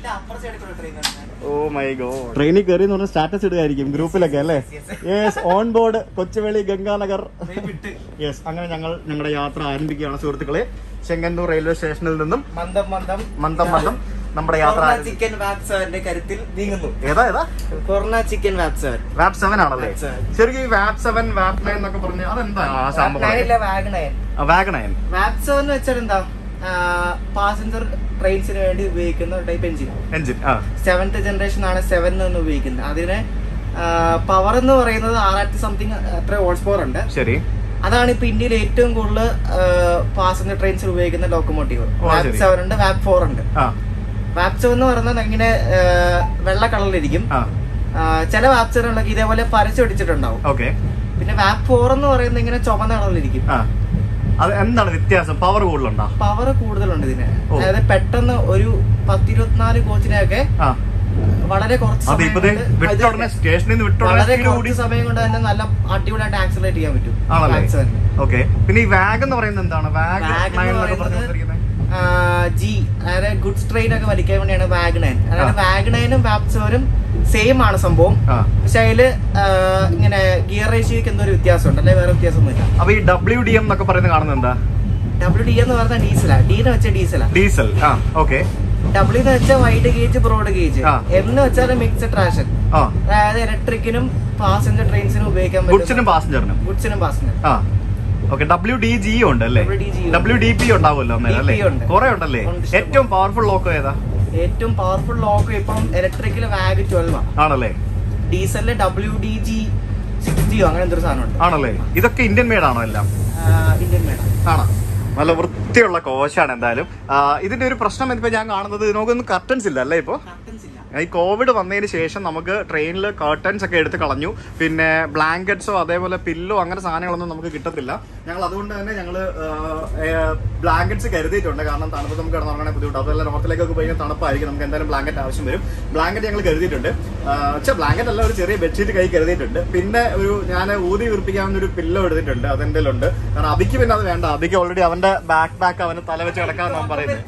Oh my god. ട്രെയിനിൽ കയറി എന്ന് പറഞ്ഞാൽ സ്റ്റാറ്റസ് ഇടുകയായിരിക്കും ഗ്രൂപ്പിലൊക്കെ അല്ലേ? Yes. On board Kochuveli Ganganagar. Yes. അങ്ങനെ ഞങ്ങൾ ഞങ്ങളുടെ യാത്ര ആരംഭിക്കുകയാണ് സുഹൃത്തുക്കളെ. ചെങ്ങന്നൂർ റെയിൽവേ സ്റ്റേഷനിൽ നിന്നും മന്ദം നമ്മുടെ യാത്ര ചിക്കൻ വാപ്സവന്റെ കരുത്തിൽ നീങ്ങുന്നു. ഏതാ കൊറോണ ചിക്കൻ വാപ്സവൻ. വാപ് 7 ആണല്ലേ? ശരിക്കും ഈ വാപ് 7 വാപ് 9 എന്നൊക്കെ പറഞ്ഞ അതെന്താ ആ സംഭവം? വാഗണയൻ. വാപ് 7 എന്ന് വെച്ചാൽ എന്താ? പാസഞ്ചർ ട്രെയിൻസിന് വേണ്ടി ഉപയോഗിക്കുന്ന ടൈപ്പ് എഞ്ചിൻ. 7th ജനറേഷൻ ആണ് 7 എന്ന് ഉപയോഗിക്കുന്നത്. അതിന് പവർ എന്ന് പറയുന്നത് 6000 സംതിങ് അത്ര ഹോഴ്സ് പവർ ഉണ്ട്. ശരി. അതാണ് ഇപ്പൊ ഇന്ത്യയിൽ ഏറ്റവും കൂടുതൽ പാസഞ്ചർ ട്രെയിൻസിൽ ഉപയോഗിക്കുന്ന ലോക്കോമോട്ടീവ്. വാപ് 7 ഉണ്ട്, വാപ് 4 ഉണ്ട്. വാപ് 7 എന്ന് പറയുന്നത് ഇങ്ങനെ വെള്ള കളറിലിരിക്കും. ചില വാപ് 7 ഇതേപോലെ പരസ്യം അടിച്ചിട്ടുണ്ടാവും. പിന്നെ വാപ് 4 എന്ന് പറയുന്നത് ഇങ്ങനെ ചുമന്ന കളറിലിരിക്കും. എന്താണ് വ്യത്യാസം? പവർ കൂടുതലുണ്ടോ? പവർ കൂടുതലുണ്ട് ഇതിന്. അതായത് പെട്ടെന്ന് ഒരു 10-24 കോച്ചിനെയൊക്കെ വളരെ കുറച്ച് സമയം കൊണ്ട് തന്നെ നല്ല അടിപൊളിയായിട്ട് ആക്സിലറേറ്റ് ചെയ്യാൻ പറ്റും. പിന്നെ ഈ വാഗ് എന്ന് പറയുന്നത് എന്താണ്? ജി അതായത് ഗുഡ്സ് ട്രെയിൻ ഒക്കെ വലിക്കാൻ വേണ്ടിയാണ് വാഗ്നൈൻ. അതായത് വാഗ്നൈനും വാപ് 7 സെയിം ആണ് സംഭവം. പക്ഷെ അതില് ഇങ്ങനെ ഗിയർ റേഷ്യോക്ക് എന്തോ ഒരു വ്യത്യാസമുണ്ട്, അല്ലെ വേറെ വ്യത്യാസമൊന്നുമില്ല. അപ്പൊ ഈ WDM എന്നൊക്കെ പറയുന്നത് കാണുന്നത് എന്താ? WDM എന്ന് പറഞ്ഞാൽ ഡീസലാ. ഡി എന്ന് വെച്ചാൽ ഡീസൽ. W എന്ന് വെച്ചാൽ wide gauge broad gauge. M എന്ന് വെച്ചാൽ മിക്സ്ഡ് ട്രാൻഷൻ. അതായത് ഇലക്ട്രിക്കിനും പാസഞ്ചർ ട്രെയിൻസിനും ഉപയോഗിക്കാൻ പറ്റും. ഗുഡ്സിനും പാസഞ്ചർ. WDG ഉണ്ട് അല്ലേ? WDP ഉണ്ടാവുമല്ലോ അല്ലേ? കുറെ ഉണ്ടല്ലേ? ഏറ്റവും പവർഫുൾ ലോക്കോ ഏതാ? ഏറ്റവും പവർഫുൾ ലോക്കോ ഇപ്പം ഇലക്ട്രിക്കല് വാഗ് 12 ആണല്ലേ? ഡീസലില് WDG 60 അങ്ങനെ എന്തൊരു സാധനം ആണല്ലേ? ഇതൊക്കെ ഇന്ത്യൻ മെയ്ഡ് ആണോ? എല്ലാം ഇന്ത്യൻ മെയ്ഡ് ആണോ? നല്ല വൃത്തിയുള്ള കോച്ചാണ്. എന്തായാലും ഇതിന്റെ ഒരു പ്രശ്നം ഇപ്പൊ ഞാൻ കാണുന്നത് നമുക്കൊന്നും കർട്ടൻസ് ഇല്ല അല്ലേ? ഇപ്പൊ ഈ കോവിഡ് വന്നതിന് ശേഷം നമുക്ക് ട്രെയിനിൽ കർട്ടൻസ് ഒക്കെ എടുത്ത് കളഞ്ഞു. പിന്നെ ബ്ലാങ്കറ്റ്സോ അതേപോലെ പില്ലോ അങ്ങനെ സാധനങ്ങളൊന്നും നമുക്ക് കിട്ടത്തില്ല. ഞങ്ങൾ അതുകൊണ്ട് തന്നെ ഞങ്ങൾ ബ്ലാങ്കറ്റ്സ് കരുതിയിട്ടുണ്ട്. കാരണം തണുപ്പ് നമുക്ക് കിടന്നുറങ്ങാൻ ബുദ്ധിമുട്ട്. അതുപോലെ നോർത്തിലേക്കൊക്കെ പോയി തണുപ്പായിരിക്കും, നമുക്ക് എന്തായാലും ബ്ലാങ്കറ്റ് ആവശ്യം വരും. ബ്ലാങ്കറ്റ് ഞങ്ങൾ കരുതിയിട്ടുണ്ട്. പക്ഷേ ബ്ലാങ്കറ്റ് അല്ല, ഒരു ചെറിയ ബെഡ്ഷീറ്റ് കൈ കരുതിയിട്ടുണ്ട്. പിന്നെ ഞാൻ ഊതി വീർപ്പിക്കാവുന്ന ഒരു പില്ലോ എടുത്തിട്ടുണ്ട്, അതെന്റെ ഉണ്ട്. കാരണം അബിക്ക് പിന്നെ അത് വേണ്ട. അബിക്ക് ഓൾറെഡി അവന്റെ ബാക്ക് അവന് തല വെച്ച് കിടക്കാന്ന് ഞാൻ പറയുന്നത്.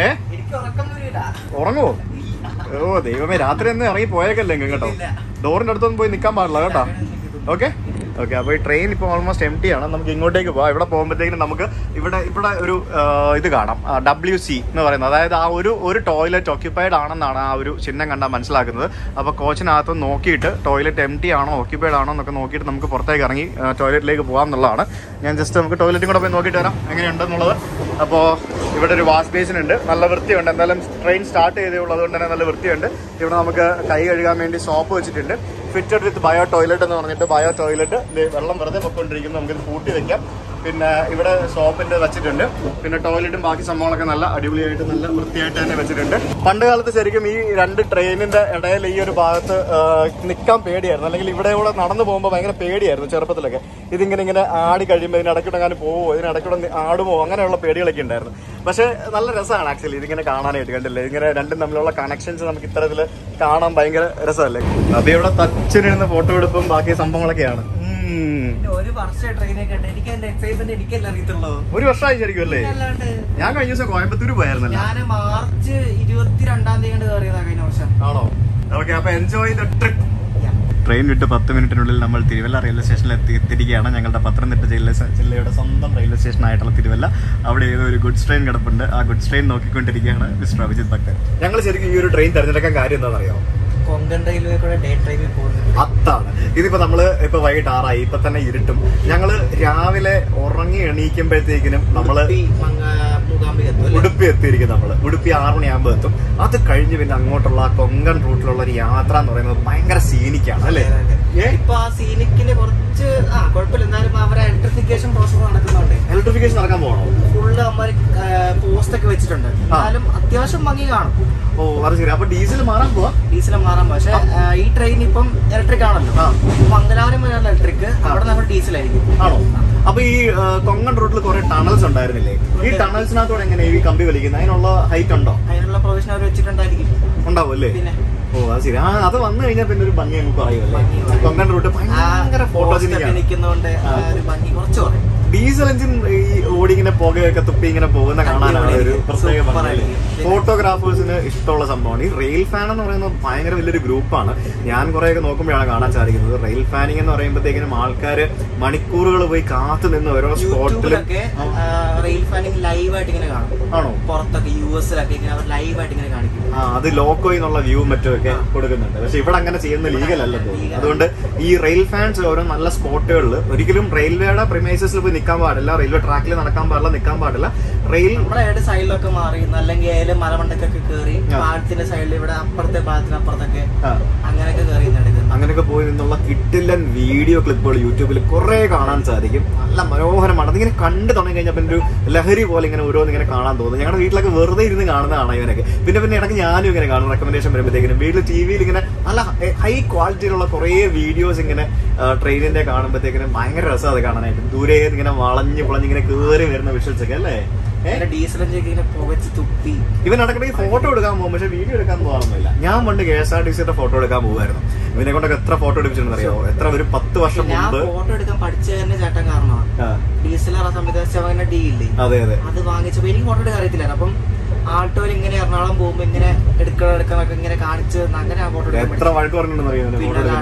ഉറങ്ങുമോ? ഓ ദൈവമേ, രാത്രി ഒന്നും ഇറങ്ങി പോയേക്കല്ലേ കേട്ടോ. ഡോറിന്റെ അടുത്തൊന്നും പോയി നിൽക്കാൻ പാടില്ല കേട്ടോ. ഓക്കെ. അപ്പോൾ ഈ ട്രെയിൻ ഇപ്പോൾ ഓൾമോസ്റ്റ് എംപ്റ്റി ആണ്. നമുക്ക് ഇങ്ങോട്ടേക്ക് പോകാം. ഇവിടെ പോകുമ്പോഴത്തേക്കും നമുക്ക് ഇവിടെ ഒരു ഇത് കാണാം, WC എന്ന് പറയുന്നത്. അതായത് ആ ഒരു ടോയ്ലറ്റ് ഓക്യുപ്പൈഡ് ആണെന്നാണ് ആ ഒരു ചിഹ്നം കണ്ടാൽ മനസ്സിലാക്കുന്നത്. അപ്പോൾ കോച്ചിനകത്ത് നോക്കിയിട്ട് ടോയ്ലറ്റ് എംപ്റ്റി ആണോ ഓക്യുപ്പൈഡ് ആണോ എന്നൊക്കെ നോക്കിയിട്ട് നമുക്ക് പുറത്തേക്ക് ഇറങ്ങി ടോയ്ലറ്റിലേക്ക് പോകാം എന്നുള്ളതാണ്. ഞാൻ ജസ്റ്റ് നമുക്ക് ടോയ്ലറ്റും കൂടെ പോയി നോക്കിയിട്ട് വരാം എങ്ങനെയുണ്ടെന്നുള്ളത്. അപ്പോൾ ഇവിടെ ഒരു വാഷ് ബേസിൻ ഉണ്ട്, നല്ല വൃത്തിയുണ്ട്. എന്തായാലും ട്രെയിൻ സ്റ്റാർട്ട് ചെയ്തേ ഉള്ളൂ, അതുകൊണ്ട് തന്നെ നല്ല വൃത്തിയുണ്ട്. ഇവിടെ നമുക്ക് കൈ കഴുകാൻ വേണ്ടി സോപ്പ് വെച്ചിട്ടുണ്ട്. ഫിറ്റഡ് വിത്ത് ബയോ ടോയ്ലറ്റ് എന്ന് പറഞ്ഞിട്ട് ബയോ ടോയ്ലറ്റ്. വെള്ളം വെറുതെ പൊക്കൊണ്ടിരിക്കുന്നു, നമുക്കിത് പൂട്ടി വെക്കാം. പിന്നെ ഇവിടെ സോപ്പിന്റെ വെച്ചിട്ടുണ്ട്. പിന്നെ ടോയ്ലറ്റും ബാക്കി സംഭവങ്ങളൊക്കെ നല്ല അടിപൊളിയായിട്ട് നല്ല വൃത്തിയായിട്ട് തന്നെ വെച്ചിട്ടുണ്ട്. പണ്ട് കാലത്ത് ശരിക്കും ഈ രണ്ട് ട്രെയിനിന്റെ ഇടയിൽ ഈ ഒരു ഭാഗത്ത് നിൽക്കാൻ പേടിയായിരുന്നു, അല്ലെങ്കിൽ ഇവിടെ കൂടെ നടന്നു പോകുമ്പോൾ ഭയങ്കര പേടിയായിരുന്നു ചെറുപ്പത്തിലൊക്കെ. ഇങ്ങനെ ആടി കഴിയുമ്പോൾ ഇതിനിടയ്ക്കിടങ്ങാനും പോവോ, ഇതിനിടയ്ക്കൂടെ ആടുമോ, അങ്ങനെയുള്ള പേടികളൊക്കെ ഉണ്ടായിരുന്നു. പക്ഷെ നല്ല രസമാണ് ആക്ച്വലി ഇതിങ്ങനെ കാണാനായിട്ട്. കണ്ടില്ലേ, ഇങ്ങനെ രണ്ടും തമ്മിലുള്ള കണക്ഷൻസ് നമുക്ക് ഇത്തരത്തിൽ കാണാൻ ഭയങ്കര രസമല്ലേ. അപ്പൊ ഇവിടെ തച്ചിരുന്ന് ഫോട്ടോ എടുപ്പും ബാക്കി സംഭവങ്ങളൊക്കെയാണ്. ഒരു വർഷം ട്രെയിനെ കണ്ടു, എനിക്ക് എന്റെ എക്സൈസ്മെന്റ് എനിക്കല്ല അറിയത്തുള്ളൂ. ഒരു വർഷമായി ശരിക്കും അല്ലേ? ഞാൻ കഴിഞ്ഞ ദിവസം കോയമ്പത്തൂർ പോയായിരുന്നല്ലോ. ഞാൻ മാർച്ച് 22-ാം തീയതി കയറിയതാ കഴിഞ്ഞ വർഷം. ആണോ? ഓക്കെ, അപ്പൊ എൻജോയ് ദ ട്രിപ്പ്. ട്രെയിൻ വിട്ട് 10 മിനിറ്റിനുള്ളിൽ നമ്മൾ തിരുവല്ല റെയിൽവേ സ്റ്റേഷനിൽ എത്തിയിരിക്കുകയാണ്. ഞങ്ങളുടെ പത്തനംതിട്ട ജില്ലയുടെ സ്വന്തം റെയിൽവേ സ്റ്റേഷൻ ആയിട്ടുള്ള തിരുവല്ല. അവിടെ ഏതോ ഒരു ഗുഡ്സ് ട്രെയിൻ കിടപ്പുണ്ട്. ആ ഗുഡ്സ് ട്രെയിൻ നോക്കിക്കൊണ്ടിരിക്കുകയാണ് മിസ്റ്റർ അഭിജിത്ത് ഭക്തൻ. ഞങ്ങൾ ശരിക്കും ഈ ഒരു ട്രെയിൻ തിരഞ്ഞെടുക്കാൻ കാര്യം എന്താണെന്ന് അറിയാമോ? കൊങ്കൺ റെയിൽവേ കൂടെ ഡേ ട്രെയിനിൽ പോകുന്നത്. അതാണ്. ഇതിപ്പോ നമ്മള് ഇപ്പൊ വൈകിട്ട് 6 ഇപ്പൊ തന്നെ ഇരുട്ടും. ഞങ്ങള് രാവിലെ ഉറങ്ങി എണീക്കുമ്പോഴത്തേക്കിനും നമ്മള് ഉടുപ്പി എത്തിയിരിക്കും. നമ്മള് ഉടുപ്പി 6 മണിയാകുമ്പോ എത്തും. അത് കഴിഞ്ഞ് പിന്നെ അങ്ങോട്ടുള്ള കൊങ്കൺ റൂട്ടിലുള്ള ഒരു യാത്ര എന്ന് പറയുന്നത് ഭയങ്കര സീനിക്കാണ് അല്ലേ? ഇപ്പൊ ആ സീനിക്കിന് കുറച്ച് കുഴപ്പമില്ല, എന്നാലും അവരെ ഇലക്ട്രിഫിക്കേഷൻ പ്രോസസ് നടക്കുന്നുണ്ട്. ഇലക്ട്രിഫിക്കേഷൻ നടക്കാൻ പോകണോ? ഫുള്ള് അമ്മ പോസ്റ്റ് ഒക്കെ വെച്ചിട്ടുണ്ട്. എന്നാലും അത്യാവശ്യം ഭംഗി കാണും. ഓ അത് ശരി. അപ്പൊ ഡീസൽ മാറാൻ പോവാ? ഡീസൽ മാറാൻ പോവാ. പക്ഷെ ഈ ട്രെയിൻ ഇപ്പം ഇലക്ട്രിക് ആണല്ലോ. മംഗലാപുരം വരെയുള്ള ഇലക്ട്രിക്, അവിടെ നമ്മൾ ഡീസൽ ആയിരിക്കും. ആണോ? അപ്പൊ ഈ കൊങ്കൺ റൂട്ടിൽ കുറെ ടണൽസ് ഉണ്ടായിരുന്നില്ലേ? ഈ ടണൽസിനകത്തോടെ എങ്ങനെ ഈ കമ്പി വലിക്കുന്നത്? അതിനുള്ള ഹൈറ്റ് ഉണ്ടോ? അതിനുള്ള പ്രൊവിഷൻ അവർ വെച്ചിട്ടുണ്ടായിരിക്കും. ഉണ്ടാവും അല്ലേ? ഓ അത് ശരി. അത് വന്നു കഴിഞ്ഞാൽ പിന്നെ ഒരു ഭംഗി നമുക്ക് പറയുമല്ലേ? കൊങ്കൺ റൂട്ട് ഭയങ്കര ഫോട്ടോജനിക് നിൽക്കുന്നതുകൊണ്ട് ഒരു ഭംഗി കുറച്ച് പറയും. ഡീസൽ എഞ്ചിൻ ഈ ഓടി ഇങ്ങനെ പുകയൊക്കെ തുപ്പി ഇങ്ങനെ പോകുന്ന കാണാനാണ് ഒരു പ്രത്യേക ഭംഗി. ഫോട്ടോഗ്രാഫേഴ്സിന് ഇഷ്ടമുള്ള സംഭവമാണ്. ഈ റെയിൽ ഫാൻ എന്ന് പറയുന്നത് ഭയങ്കര വലിയൊരു ഗ്രൂപ്പാണ്. ഞാൻ കുറെയൊക്കെ നോക്കുമ്പോഴാണ് കാണാൻ സാധിക്കുന്നത്. റെയിൽ ഫാനിങ് എന്ന് പറയുമ്പോഴത്തേക്കിനും ആൾക്കാര് മണിക്കൂറുകൾ പോയി കാത്തു നിന്ന് ഓരോ സ്പോട്ടിലും റെയിൽ ഫാനിങ് ലൈവായിട്ട് ഇങ്ങനെ കാണും. ആണോ? പുറത്തൊക്കെ US-ലൊക്കെ ഇങ്ങനെ അവർ ലൈവായിട്ട് ഇങ്ങനെ കാണിക്കും. അത് ലോക്കോയിൽ നിന്നുള്ള വ്യൂ മറ്റും ഒക്കെ കൊടുക്കുന്നുണ്ട്. പക്ഷെ ഇവിടെ അങ്ങനെ ചെയ്യുന്ന ലീഗലല്ലോ. അതുകൊണ്ട് ഈ റെയിൽ ഫാൻസ് ഓരോ നല്ല സ്പോട്ടുകളിൽ ഒരിക്കലും റെയിൽവേയുടെ പ്രിമൈസസിൽ പോയി നിൽക്കാൻ പാടില്ല, റെയിൽവേ ട്രാക്കിൽ നടക്കാൻ പാടില്ല, നിൽക്കാൻ പാടില്ല. റെയിൽ നമ്മുടെ സൈഡിലൊക്കെ മാറി അല്ലെങ്കിൽ മലമണ്ടക്കൊക്കെ കയറി പാലത്തിന്റെ സൈഡിൽ ഇവിടെ അപ്പുറത്തെ പാലത്തിനപ്പുറത്തൊക്കെ അങ്ങനെയൊക്കെ കയറി അങ്ങനെയൊക്കെ പോയി നിന്നുള്ള കിട്ടില്ലൻ വീഡിയോ ക്ലിപ്പുകൾ യൂട്യൂബിൽ കുറെ കാണാൻ സാധിക്കും. നല്ല മനോഹരമാണ്. അതിങ്ങനെ കണ്ടു തുടങ്ങി കഴിഞ്ഞാൽ പിന്നെ ഒരു ലഹരി പോലെ ഇങ്ങനെ ഓരോന്ന് ഇങ്ങനെ കാണാൻ തോന്നും. ഞങ്ങളുടെ വീട്ടിലൊക്കെ വെറുതെ ഇരുന്ന് കാണുന്നതാണ് ഇവനൊക്കെ. പിന്നെ ഇടയ്ക്ക് ഞാനും ഇങ്ങനെ കാണും. റെക്കമെൻഡേഷൻ വരുമ്പോഴത്തേക്കിനും വീട്ടിൽ TV-യിൽ ഇങ്ങനെ നല്ല ഹൈ ക്വാളിറ്റിയിലുള്ള കുറെ വീഡിയോസ് ഇങ്ങനെ ട്രെയിനിന്റെ കാണുമ്പോഴത്തേക്കിനും ഭയങ്കര രസം അത് കാണാനായിട്ട്. ദൂരെ ഇങ്ങനെ വളഞ്ഞ് ഇങ്ങനെ കയറി വരുന്ന വിഷ്വൽസ് ഒക്കെ അല്ലേ? ഡീസൽ പുകച്ച് തുപ്പി. ഇവൻ ഇടയ്ക്കിടയ്ക്ക് ഫോട്ടോ എടുക്കാൻ പോകും, പക്ഷെ വീഡിയോ എടുക്കാൻ പോകാറൊന്നുമില്ല. ഞാൻ പണ്ട് KSRTC-യുടെ ഫോട്ടോ എടുക്കാൻ പോകുമായിരുന്നു. ഇവനെ കൊണ്ടൊക്കെ എത്ര ഫോട്ടോ എടുപ്പിച്ചിട്ടുണ്ടെന്ന് അറിയാമോ? എത്ര ഒരു 10 വർഷം മുമ്പ് ഫോട്ടോ എടുക്കാൻ പഠിച്ച തന്നെ ചേട്ടൻ കാരണമാണ്. ഡീസൽ സംവിധാനം D ഇല്ലേ, അതെ അതെ, അത് വാങ്ങിച്ചപ്പോ എനിക്ക് ഫോട്ടോ എടുക്കാൻ അറിയത്തില്ല. അപ്പം ആൾട്ടോയിൽ ഇങ്ങനെ എറണാകുളം പോകുമ്പോ ഇങ്ങനെ എടുക്കാനൊക്കെ ഇങ്ങനെ കാണിച്ച് അങ്ങനെ ഫോട്ടോ എടുക്കാൻ എത്ര വഴക്ക് പറഞ്ഞിട്ടുണ്ടെന്ന് അറിയാം.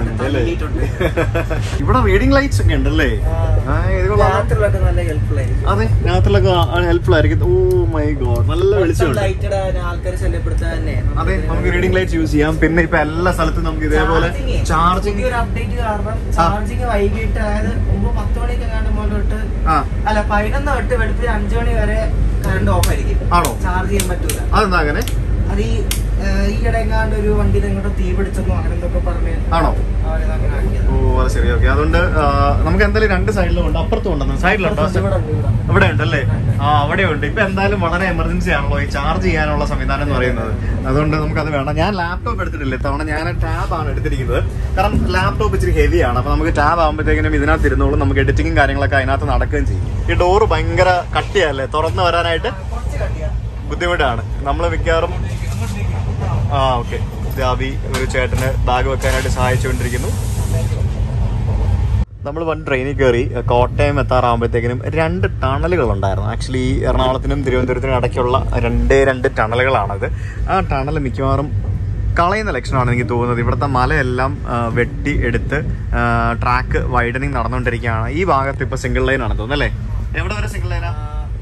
ഇവിടെ റീഡിംഗ് ലൈറ്റ്സ് ഒക്കെ ഉണ്ടല്ലേ? രാത്രിയിലൊക്കെ നല്ല ഹെൽപ്ഫുൾ ആയിരിക്കും. അതെ, രാത്രിയിലൊക്കെ ഹെൽപ്ഫുൾ ആയിരിക്കും. ഓ മൈ ഗോഡ്, നല്ല വെളിച്ചമുണ്ട്. ആൾക്കാരെ ശല്യപ്പെടുത്താൻ തന്നെ അതെ, നമുക്ക് റീഡിംഗ് ലൈറ്റ്സ് യൂസ് ചെയ്യാം. പിന്നെ ഇപ്പൊ എല്ലാ സ്ഥലത്തും നമുക്ക് ഇതേപോലെ ചാർജിങ് ഒരു അപ്ഡേറ്റ് കാരണം ചാർജിങ് വൈകിട്ട്, അതായത് 10 മണിക്ക് എങ്ങാണ്ട് മുതൽ തൊട്ട് അല്ല 11 തൊട്ട് വെളുപ്പിന് 5 മണി വരെ കറണ്ട് ഓഫ് ആയിരിക്കും. ആണോ? ചാർജ് ചെയ്യാൻ പറ്റൂല. അതെന്താ അങ്ങനെ? അത് ഈ ഈയിടെ എങ്ങാണ്ട് ഒരു വണ്ടി എങ്ങോട്ടോ തീ പിടിച്ചെന്നോ അങ്ങനെ എന്തൊക്കെ പറഞ്ഞു. ആണോ? ഓ അത് ശരി. ഓക്കെ. അതുകൊണ്ട് നമുക്ക് എന്തായാലും രണ്ട് സൈഡിലും ഉണ്ട്. അപ്പുറത്തും ഉണ്ടെന്ന്. സൈഡിലുണ്ടോ? ഇവിടെ ഉണ്ടല്ലേ? അവിടെ ഉണ്ട്. ഇപ്പൊ എന്തായാലും വളരെ എമർജൻസി ആണല്ലോ ഈ ചാർജ് ചെയ്യാനുള്ള സംവിധാനം എന്ന് പറയുന്നത്. അതുകൊണ്ട് നമുക്കത് വേണം. ഞാൻ ലാപ്ടോപ്പ് എടുത്തിട്ടില്ല ഇത്തവണ. ഞാൻ ടാബ് ആണ് എടുത്തിരിക്കുന്നത്. കാരണം ലാപ്ടോപ്പ് ഇച്ചിരി ഹെവിയാണ്. അപ്പൊ നമുക്ക് ടാബ് ആകുമ്പോഴത്തേക്കിനും ഇതിനകത്ത് ഇരുന്നോളും. നമുക്ക് എഡിറ്റിംഗും കാര്യങ്ങളൊക്കെ അതിനകത്ത് നടക്കുകയും ചെയ്യും. ഈ ഡോറ് ഭയങ്കര കട്ടിയല്ലേ, തുറന്നു വരാനായിട്ട് ബുദ്ധിമുട്ടാണ്. നമ്മൾ മിക്കവാറും ഓക്കെ. ജാബി ഒരു ചേട്ടന് ബാഗ് വെക്കാനായിട്ട് സഹായിച്ചുകൊണ്ടിരിക്കുന്നു. നമ്മൾ വൺ ട്രെയിനിൽ കയറി കോട്ടയം എത്താറാകുമ്പോഴത്തേക്കിനും 2 ടണലുകൾ ഉണ്ടായിരുന്നു. ആക്ച്വലി എറണാകുളത്തിനും തിരുവനന്തപുരത്തിനും ഇടയ്ക്കുള്ള രണ്ട് ടണലുകളാണത്. ആ ടണൽ മിക്കവാറും കളയുന്ന ലക്ഷണമാണ് എനിക്ക് തോന്നുന്നത്. ഇവിടുത്തെ മലയെല്ലാം വെട്ടി എടുത്ത് ട്രാക്ക് വൈഡനിങ് നടന്നുകൊണ്ടിരിക്കുകയാണ്. ഈ ഭാഗത്ത് ഇപ്പൊ സിംഗിൾ ലൈൻ ആണ് തോന്നുന്നു അല്ലേ? എവിടെ വരെ സിംഗിൾ ലൈനാ?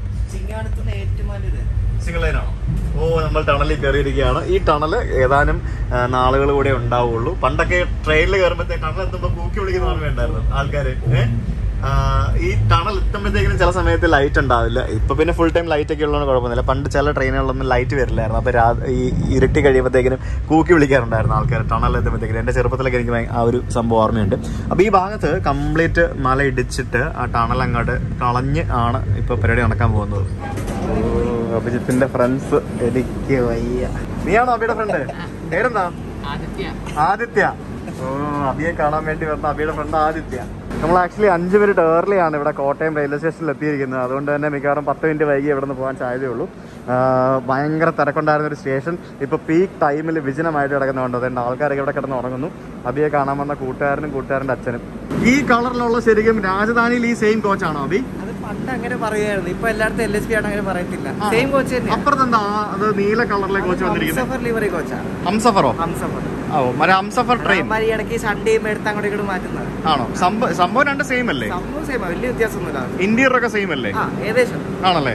സിംഗിൾ ലൈനാണോ? ഓ നമ്മൾ ടണലിൽ കയറിയിരിക്കുകയാണ്. ഈ ടണല് ഏതാനും നാളുകൾ കൂടെ ഉണ്ടാവുള്ളൂ. പണ്ടൊക്കെ ട്രെയിനിൽ കയറുമ്പോഴത്തേക്ക് ടണൽ എത്തുമ്പോൾ കൂക്കി വിളിക്കുന്നതാണ് വേണ്ടായിരുന്നു ആൾക്കാര്. ഈ ടണൽ എത്തുമ്പോഴത്തേക്കിനും ചില സമയത്ത് ലൈറ്റ് ഉണ്ടാവില്ല. ഇപ്പൊ പിന്നെ ഫുൾ ടൈം ലൈറ്റ് ഒക്കെ ഉള്ളതുകൊണ്ട് കുഴപ്പമൊന്നുമില്ല. പണ്ട് ചില ട്രെയിനുകളിലൊന്നും ലൈറ്റ് വരില്ലായിരുന്നു. അപ്പൊ ഈ ഇരുട്ടി കഴിയുമ്പോഴത്തേക്കിനും കൂക്കി വിളിക്കാറുണ്ടായിരുന്നു ആൾക്കാർ ടണൽ എത്തുമ്പോഴത്തേക്കിനും. എന്റെ ചെറുപ്പത്തിലൊക്കെ എനിക്ക് ആ ഒരു സംഭവം ഓർമ്മയുണ്ട്. അപ്പൊ ഈ ഭാഗത്ത് കംപ്ലീറ്റ് മല ഇടിച്ചിട്ട് ആ ടണൽ അങ്ങോട്ട് കളഞ്ഞ് ആണ് ഇപ്പൊ പരിപാടി നടക്കാൻ പോകുന്നത്. അഭിജിത്തിന്റെ ഫ്രണ്ട്സ്. എനിക്ക് വയ്യ. നീയാണോ അബിയുടെ ഫ്രണ്ട്? പേരെന്താ? ആദിത്യ. ഓ അബിയെ കാണാൻ വേണ്ടി വന്ന അബിയുടെ ഫ്രണ്ട് ആദിത്യ. നമ്മൾ ആക്ച്വലി 5 മിനിറ്റ് ഏർലിയാണ് ഇവിടെ കോട്ടയം റെയിൽവേ സ്റ്റേഷനിൽ എത്തിയിരിക്കുന്നത്. അതുകൊണ്ട് തന്നെ മിക്കവാറും 10 മിനിറ്റ് വൈകി ഇവിടെ നിന്ന് പോകാൻ സാധ്യതയുള്ളൂ. ഭയങ്കര തിരക്കുണ്ടായിരുന്ന ഒരു സ്റ്റേഷൻ ഇപ്പോൾ പീക്ക് ടൈമിൽ വിജനമായിട്ട് കിടക്കുന്നുണ്ട്. അതുകൊണ്ട് ആൾക്കാരൊക്കെ ഇവിടെ കിടന്ന് ഉറങ്ങുന്നു. അബിയെ കാണാൻ വന്ന കൂട്ടുകാരനും കൂട്ടുകാരൻ്റെ അച്ഛനും. ഈ കളറിലുള്ള ശരിക്കും രാജധാനിയിൽ ഈ സെയിം കോച്ചാണോ അബി? പണ്ട് അങ്ങനെ പറയുമായിരുന്നു. ഇപ്പൊ എല്ലായിടത്തും LSP ആണ്, അങ്ങനെ പറയത്തില്ല. സെയിം കോച്ച് തന്നെ. അപ്പുറത്തെന്താ അത് നീല കളറിലെ കോച്ച് വന്നിരിക്കുന്നത്? ലിവറി കോച്ചാണ്. ഹംസഫറോ? ഹംസഫർ. ഓ മറ്റേ ഹംസഫർ ട്രെയിൻ ഇടയ്ക്ക് സൺഡേയും എടുത്ത് അങ്ങോട്ട് ഇങ്ങോട്ട് മാറ്റുന്നത് ആണോ? സംഭവം രണ്ട് സെയിം അല്ലേ? സംഭവം സെയിം, വലിയ വ്യത്യാസമൊന്നുമില്ല. ഇന്റീരിയർ ഒക്കെ സെയിം അല്ലേ? ഏകദേശം ആണല്ലേ?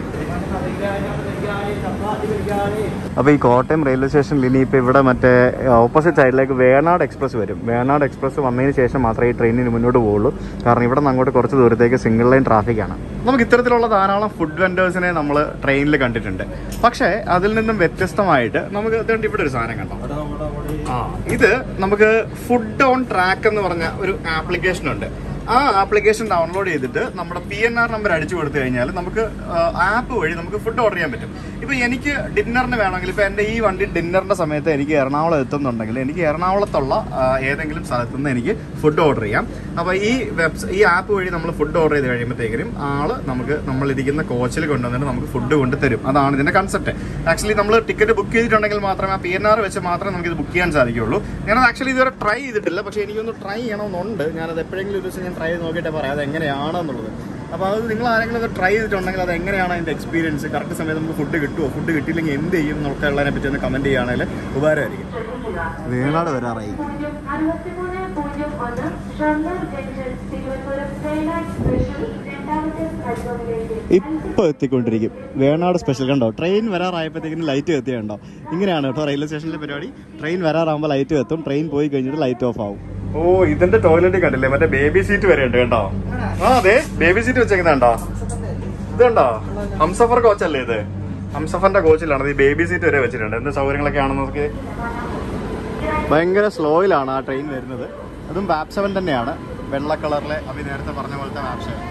അപ്പൊ ഈ കോട്ടയം റെയിൽവേ സ്റ്റേഷനിൽ ഇനിയിപ്പോ ഇവിടെ മറ്റേ ഓപ്പോസിറ്റ് സൈഡിലേക്ക് വേണാട് എക്സ്പ്രസ് വരും. വേണാട് എക്സ്പ്രസ് വന്നതിന് ശേഷം മാത്രമേ ഈ ട്രെയിനിന് മുന്നോട്ട് പോകുള്ളൂ. കാരണം ഇവിടെ നിന്ന് അങ്ങോട്ട് കുറച്ച് ദൂരത്തേക്ക് സിംഗിൾ ലൈൻ ട്രാഫിക്കാണ്. നമുക്ക് ഇത്തരത്തിലുള്ള ധാരാളം ഫുഡ് വെൻഡേഴ്സിനെ നമ്മൾ ട്രെയിനിൽ കണ്ടിട്ടുണ്ട്. പക്ഷേ അതിൽ നിന്നും വ്യത്യസ്തമായിട്ട് നമുക്ക് അതുകൊണ്ട് ഇവിടെ ഒരു സാധനം കണ്ടോ? ഇത് നമുക്ക് ഫുഡ് ഓൺ ട്രാക്ക് എന്ന് പറഞ്ഞ ഒരു ആപ്ലിക്കേഷൻ ഉണ്ട്. ആ ആപ്ലിക്കേഷൻ ഡൗൺലോഡ് ചെയ്തിട്ട് നമ്മുടെ PNR നമ്പർ അടിച്ചു കൊടുത്തു കഴിഞ്ഞാൽ നമുക്ക് ആപ്പ് വഴി നമുക്ക് ഫുഡ് ഓർഡർ ചെയ്യാൻ പറ്റും. ഇപ്പോൾ എനിക്ക് ഡിന്നറിന് വേണമെങ്കിൽ, ഇപ്പോൾ എൻ്റെ ഈ വണ്ടി ഡിന്നറിൻ്റെ സമയത്ത് എനിക്ക് എറണാകുളം എത്തുന്നുണ്ടെങ്കിൽ എനിക്ക് എറണാകുളത്തുള്ള ഏതെങ്കിലും സ്ഥലത്തു നിന്ന് എനിക്ക് ഫുഡ് ഓർഡർ ചെയ്യാം. അപ്പോൾ ഈ ആപ്പ് വഴി നമ്മൾ ഫുഡ് ഓർഡർ ചെയ്ത് കഴിയുമ്പോഴത്തേക്കും ആള് നമുക്ക് നമ്മളിരിക്കുന്ന കോച്ചിൽ കൊണ്ടുവന്നിട്ട് നമുക്ക് ഫുഡ് കൊണ്ട് തരും. അതാണ് ഇതിൻ്റെ കൺസെപ്റ്റ്. ആക്ച്വലി നമ്മൾ ടിക്കറ്റ് ബുക്ക് ചെയ്തിട്ടുണ്ടെങ്കിൽ മാത്രമേ ആ PNR വെച്ച് മാത്രമേ നമുക്കിത് ബുക്ക് ചെയ്യാൻ സാധിക്കുകയുള്ളൂ. ഞാനത് ആക്ച്വലി ഇതുവരെ ട്രൈ ചെയ്തിട്ടില്ല. പക്ഷേ എനിക്കൊന്ന് ട്രൈ ചെയ്യണമെന്നുണ്ട്. ഞാനത് എപ്പോഴെങ്കിലും ഒരു ദിവസം ട്രൈ ചെയ്ത് നോക്കിയിട്ടേ പറയാം അത് എങ്ങനെയാണെന്നുള്ളത്. അപ്പോൾ അത് നിങ്ങൾ ആരെങ്കിലും ഒക്കെ ട്രൈ ചെയ്തിട്ടുണ്ടെങ്കിൽ അത് എങ്ങനെയാണ് അതിൻ്റെ എക്സ്പീരിയൻസ്, കറക്റ്റ് സമയത്ത് നമുക്ക് ഫുഡ് കിട്ടുമോ, ഫുഡ് കിട്ടിയില്ലെങ്കിൽ എന്ത് ചെയ്യും എന്നൊക്കെ ഉള്ളതിനെ പറ്റി ഒന്ന് കമൻറ്റ് ചെയ്യുകയാണെങ്കിൽ ഉപകാരമായിരിക്കും. വേണാട് വരാറായി. ഇപ്പോൾ എത്തിക്കൊണ്ടിരിക്കും വേണാട് സ്പെഷ്യൽ. കണ്ടോ ട്രെയിൻ വരാറായപ്പോഴത്തേക്കും ലൈറ്റ് എത്തിയുണ്ടോ? ഇങ്ങനെയാണ് കേട്ടോ റെയിൽവേ സ്റ്റേഷനിലെ പരിപാടി. ട്രെയിൻ വരാറാകുമ്പോൾ ലൈറ്റ് എത്തും, ട്രെയിൻ പോയി കഴിഞ്ഞിട്ട് ലൈറ്റ് ഓഫ് ആവും. ഓ ഇതിന്റെ ടോയ്ലറ്റ് കണ്ടില്ലേ? മറ്റേ ബേബി സീറ്റ് വരെ ഉണ്ട് കേട്ടോ. അതെ ബേബി സീറ്റ് വെച്ചേക്കുന്നുണ്ടോ? ഇത് കണ്ടോ? ഹംസഫർ കോച്ചല്ലേ ഇത്? ഹംസഫറിന്റെ കോച്ചിലാണ് ഈ ബേബി സീറ്റ് വരെ വെച്ചിട്ടുണ്ട്. എന്ത് സൗകര്യങ്ങളൊക്കെ ആണെന്ന് നോക്കി. ഭയങ്കര സ്ലോയിലാണ് ആ ട്രെയിൻ വരുന്നത്. അതും വാപ്പ് 7 തന്നെയാണ്. വെള്ള കളറിലെ അഭി നേരത്തെ പറഞ്ഞ പോലത്തെ വാപ്പ് 7.